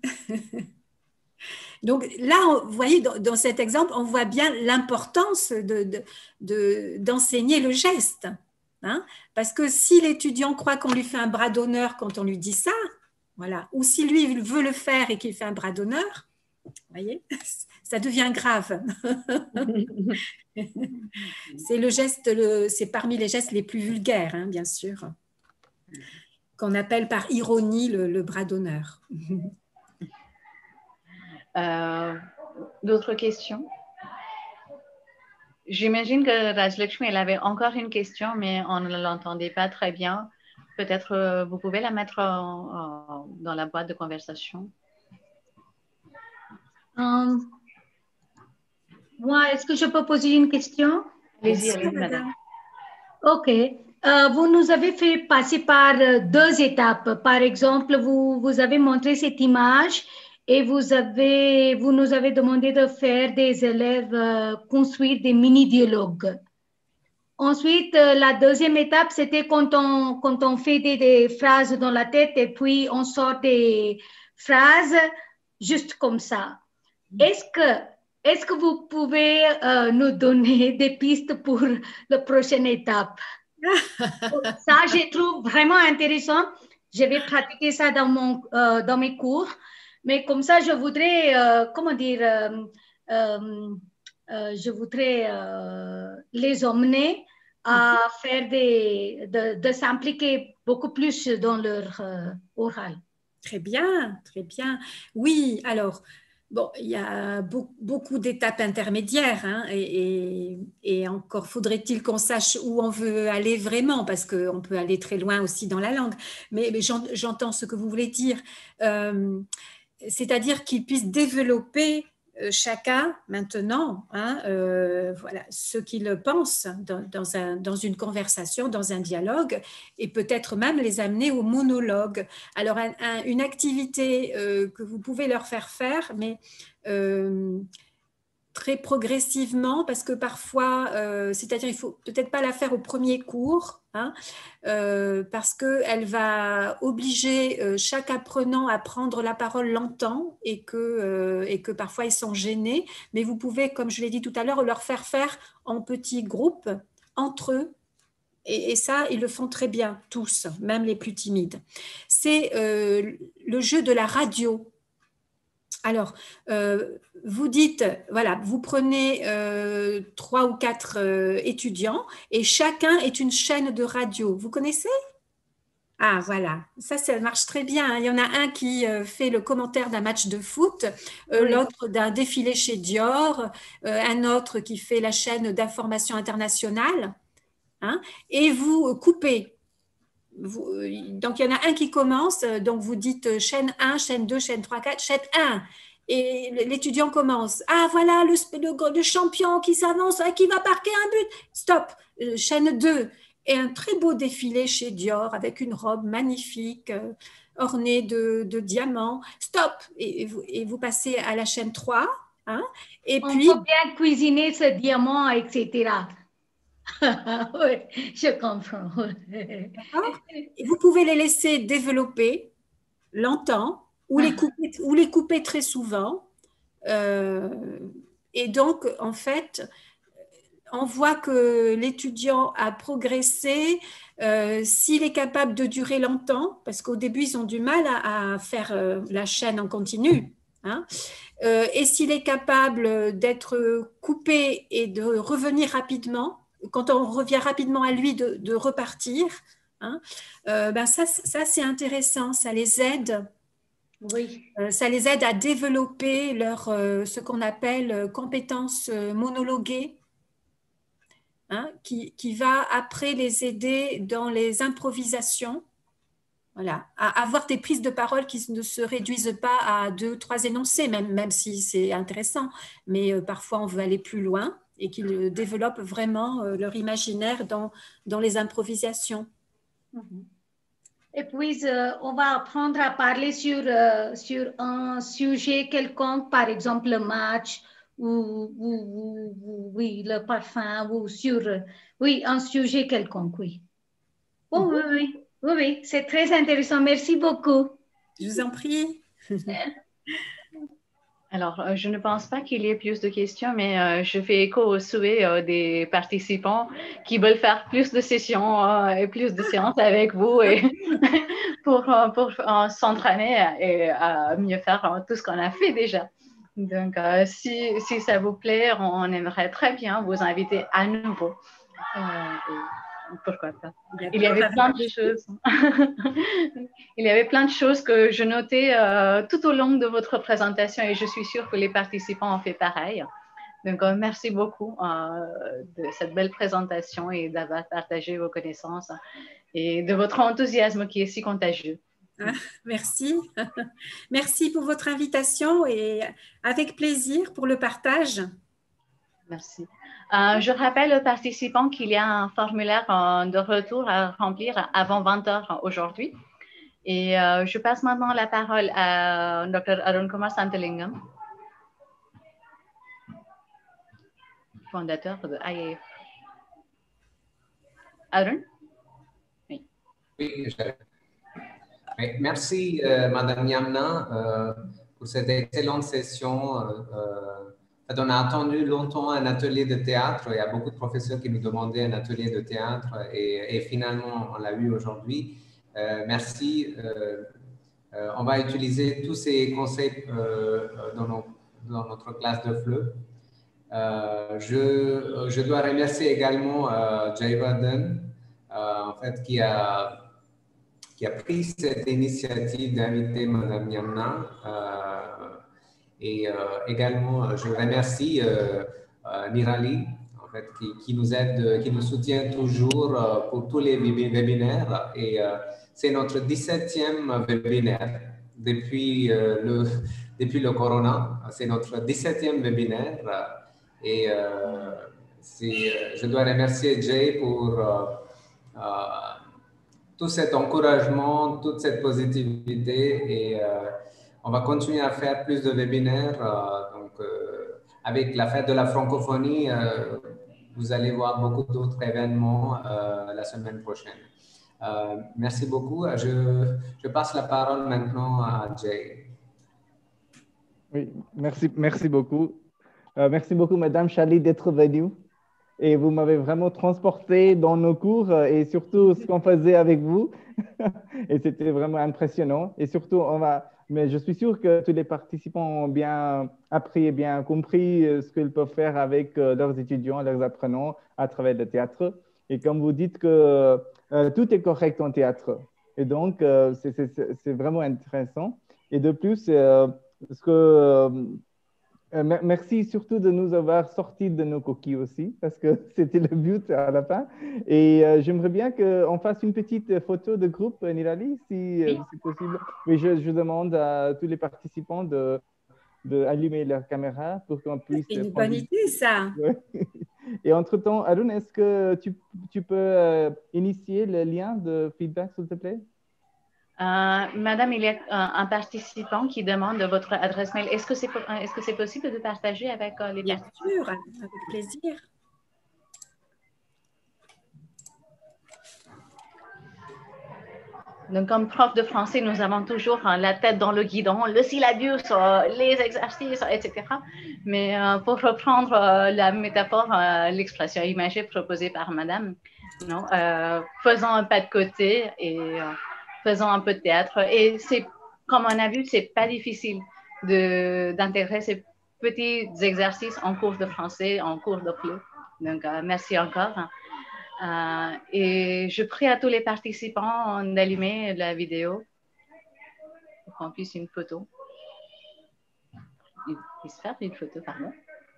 C: Donc là, vous voyez, dans cet exemple, on voit bien l'importance d'enseigner le geste. hein, parce que si l'étudiant croit qu'on lui fait un bras d'honneur quand on lui dit ça, voilà, ou si lui il veut le faire et qu'il fait un bras d'honneur, vous voyez, ça devient grave. C'est le geste, c'est parmi les gestes les plus vulgaires, hein, bien sûr, qu'on appelle par ironie le bras d'honneur.
B: D'autres questions? J'imagine que Rajlakshmi, elle avait encore une question, mais on ne l'entendait pas très bien. Peut-être vous pouvez la mettre dans la boîte de conversation.
G: Moi, est-ce que je peux poser une question?
B: Allez-y, allez-y, madame.
G: OK. Vous nous avez fait passer par deux étapes. Par exemple, vous avez montré cette image et vous nous avez demandé de faire des élèves construire des mini-dialogues. Ensuite, la deuxième étape, c'était quand on fait des phrases dans la tête et puis on sort des phrases juste comme ça. Est-ce que vous pouvez nous donner des pistes pour la prochaine étape? Ça, je trouve vraiment intéressant. Je vais pratiquer ça dans mes cours. Mais comme ça, je voudrais, je voudrais les emmener à faire de s'impliquer beaucoup plus dans leur oral.
C: Très bien, très bien. Oui, alors, bon, il y a beaucoup d'étapes intermédiaires, hein, et encore faudrait-il qu'on sache où on veut aller vraiment, parce qu'on peut aller très loin aussi dans la langue. Mais j'entends ce que vous voulez dire. C'est-à-dire qu'ils puissent développer chacun maintenant, hein, voilà, ce qu'il pense dans une conversation, dans un dialogue, et peut-être même les amener au monologue. Alors, une activité que vous pouvez leur faire faire, mais très progressivement, parce que parfois, c'est-à-dire il ne faut peut-être pas la faire au premier cours, hein, parce qu'elle va obliger chaque apprenant à prendre la parole longtemps et que parfois ils sont gênés, mais vous pouvez, comme je l'ai dit tout à l'heure, leur faire faire en petits groupes, entre eux, et ça, ils le font très bien, tous, même les plus timides. C'est le jeu de la radio. Alors, vous dites, voilà, vous prenez 3 ou 4 étudiants et chacun est une chaîne de radio. Vous connaissez? Ah, voilà, ça marche très bien. Il y en a un qui fait le commentaire d'un match de foot, oui. L'autre d'un défilé chez Dior, un autre qui fait la chaîne d'information internationale, hein, et vous coupez. Donc, il y en a un qui commence, donc vous dites chaîne 1, chaîne 2, chaîne 3, 4, chaîne 1. Et l'étudiant commence. Ah, voilà le champion qui s'avance, qui va marquer un but. Stop, chaîne 2. Et un très beau défilé chez Dior avec une robe magnifique, ornée de diamants. Stop, et vous passez à la chaîne 3. Hein, et
G: on
C: puis,
G: peut bien cuisiner ce diamant, etc. Oui, je comprends.
C: Et vous pouvez les laisser développer longtemps ou les couper très souvent. Et donc, en fait, on voit que l'étudiant a progressé s'il est capable de durer longtemps, parce qu'au début, ils ont du mal à faire la chaîne en continu. Hein, et s'il est capable d'être coupé et de revenir rapidement, quand on revient rapidement à lui, de repartir, hein, ben ça c'est intéressant, ça les aide.
G: Oui.
C: Ça les aide à développer ce qu'on appelle compétences monologuées, hein, qui va après les aider dans les improvisations. Voilà, à avoir des prises de parole qui ne se réduisent pas à 2 ou 3 énoncés, même si c'est intéressant, mais parfois on veut aller plus loin et qu'ils développent vraiment leur imaginaire dans les improvisations.
G: Et puis, on va apprendre à parler sur un sujet quelconque, par exemple le match ou oui, le parfum, ou sur oui, un sujet quelconque, oui. Oh, oui, c'est très intéressant. Merci beaucoup.
C: Je vous en prie.
B: Alors, je ne pense pas qu'il y ait plus de questions, mais je fais écho au souhait des participants qui veulent faire plus de sessions et plus de séances avec vous et pour s'entraîner et mieux faire tout ce qu'on a fait déjà. Donc, si ça vous plaît, on aimerait très bien vous inviter à nouveau. Pourquoi pas? Il y avait plein de choses. Il y avait plein de choses que je notais tout au long de votre présentation et je suis sûre que les participants ont fait pareil. Donc, merci beaucoup de cette belle présentation et d'avoir partagé vos connaissances et de votre enthousiasme qui est si contagieux.
C: Ah, merci. Merci pour votre invitation et avec plaisir pour le partage.
B: Merci. Je rappelle aux participants qu'il y a un formulaire de retour à remplir avant 20 heures aujourd'hui. Et je passe maintenant la parole à Dr. Arun Kumar Santalingam, fondateur de IAF. Arun? Oui.
A: Oui, merci, Madame Yamna, pour cette excellente session. On a attendu longtemps un atelier de théâtre. Il y a beaucoup de professeurs qui nous demandaient un atelier de théâtre et finalement, on l'a eu aujourd'hui. Merci. On va utiliser tous ces conseils dans notre classe de FLE. Je dois remercier également Jay Varden, en fait, qui a pris cette initiative d'inviter Madame Yamna. Et également, je remercie Nirali, en fait, qui nous aide, qui nous soutient toujours pour tous les webinaires. Et c'est notre 17e webinaire depuis le corona. C'est notre 17e webinaire. Et je dois remercier Jay pour tout cet encouragement, toute cette positivité. Et on va continuer à faire plus de webinaires. Avec la fête de la francophonie, vous allez voir beaucoup d'autres événements la semaine prochaine. Merci beaucoup. Je passe la parole maintenant à Jay.
D: Oui, merci beaucoup. Merci beaucoup, Madame Chadli, d'être venue. Et vous m'avez vraiment transporté dans nos cours et surtout ce qu'on faisait avec vous. Et c'était vraiment impressionnant. Et surtout, mais je suis sûr que tous les participants ont bien appris et bien compris ce qu'ils peuvent faire avec leurs étudiants, leurs apprenants à travers le théâtre. Et comme vous dites que tout est correct en théâtre. Et donc, c'est vraiment intéressant. Et de plus, merci surtout de nous avoir sortis de nos coquilles aussi, parce que c'était le but à la fin. Et j'aimerais bien qu'on fasse une petite photo de groupe, Nirali, si c'est possible. Oui, je demande à tous les participants d'allumer leur caméra pour qu'on puisse...
C: C'est une bonne idée, ça.
D: Et entre-temps, Arun, est-ce que tu peux initier le lien de feedback, s'il te plaît?
B: Madame, il y a un participant qui demande votre adresse mail. Est-ce que c'est possible de partager avec les participants?
C: Bien sûr, avec plaisir.
B: Donc, comme prof de français, nous avons toujours la tête dans le guidon, le syllabus, les exercices, etc. Mais pour reprendre la métaphore, l'expression imagée proposée par Madame, non, faisons un pas de côté et faisons un peu de théâtre. Et comme on a vu, c'est pas difficile d'intégrer ces petits exercices en cours de français, en cours de FLE. Donc, merci encore. Et je prie à tous les participants d'allumer la vidéo pour qu'on puisse une photo. Ils puissent faire une photo, pardon.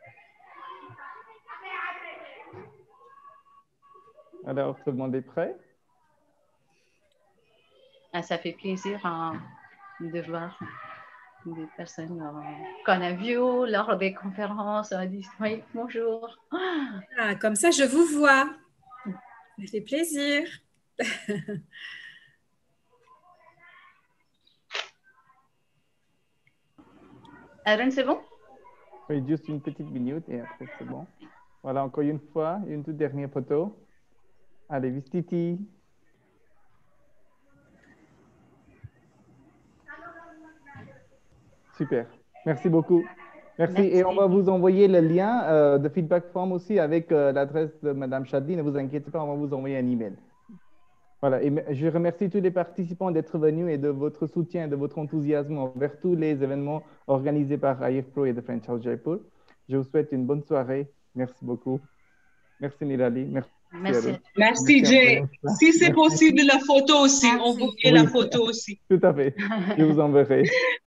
D: Alors, tout le monde est prêt?
B: Ça fait plaisir de voir des personnes qu'on a vues lors des conférences. Oui, bonjour.
C: Ah, comme ça, je vous vois. Ça fait plaisir.
B: Aaron, c'est bon?
D: Oui, juste une petite minute et après c'est bon. Voilà, encore une fois, une toute dernière photo. Allez, Vistiti. Super. Merci beaucoup. Merci.
B: Merci.
D: Et on va vous envoyer le lien de feedback form aussi avec l'adresse de Madame Chadli. Ne vous inquiétez pas, on va vous envoyer un email. Voilà. Et je remercie tous les participants d'être venus et de votre soutien, de votre enthousiasme envers tous les événements organisés par IFPro et The French House Jaipur. Je vous souhaite une bonne soirée. Merci beaucoup. Merci Nirali. Merci.
B: Merci.
H: Merci Jay. Si c'est possible, la photo aussi.
C: Merci.
H: On vous fait la photo aussi.
D: Tout à fait. Je vous enverrai.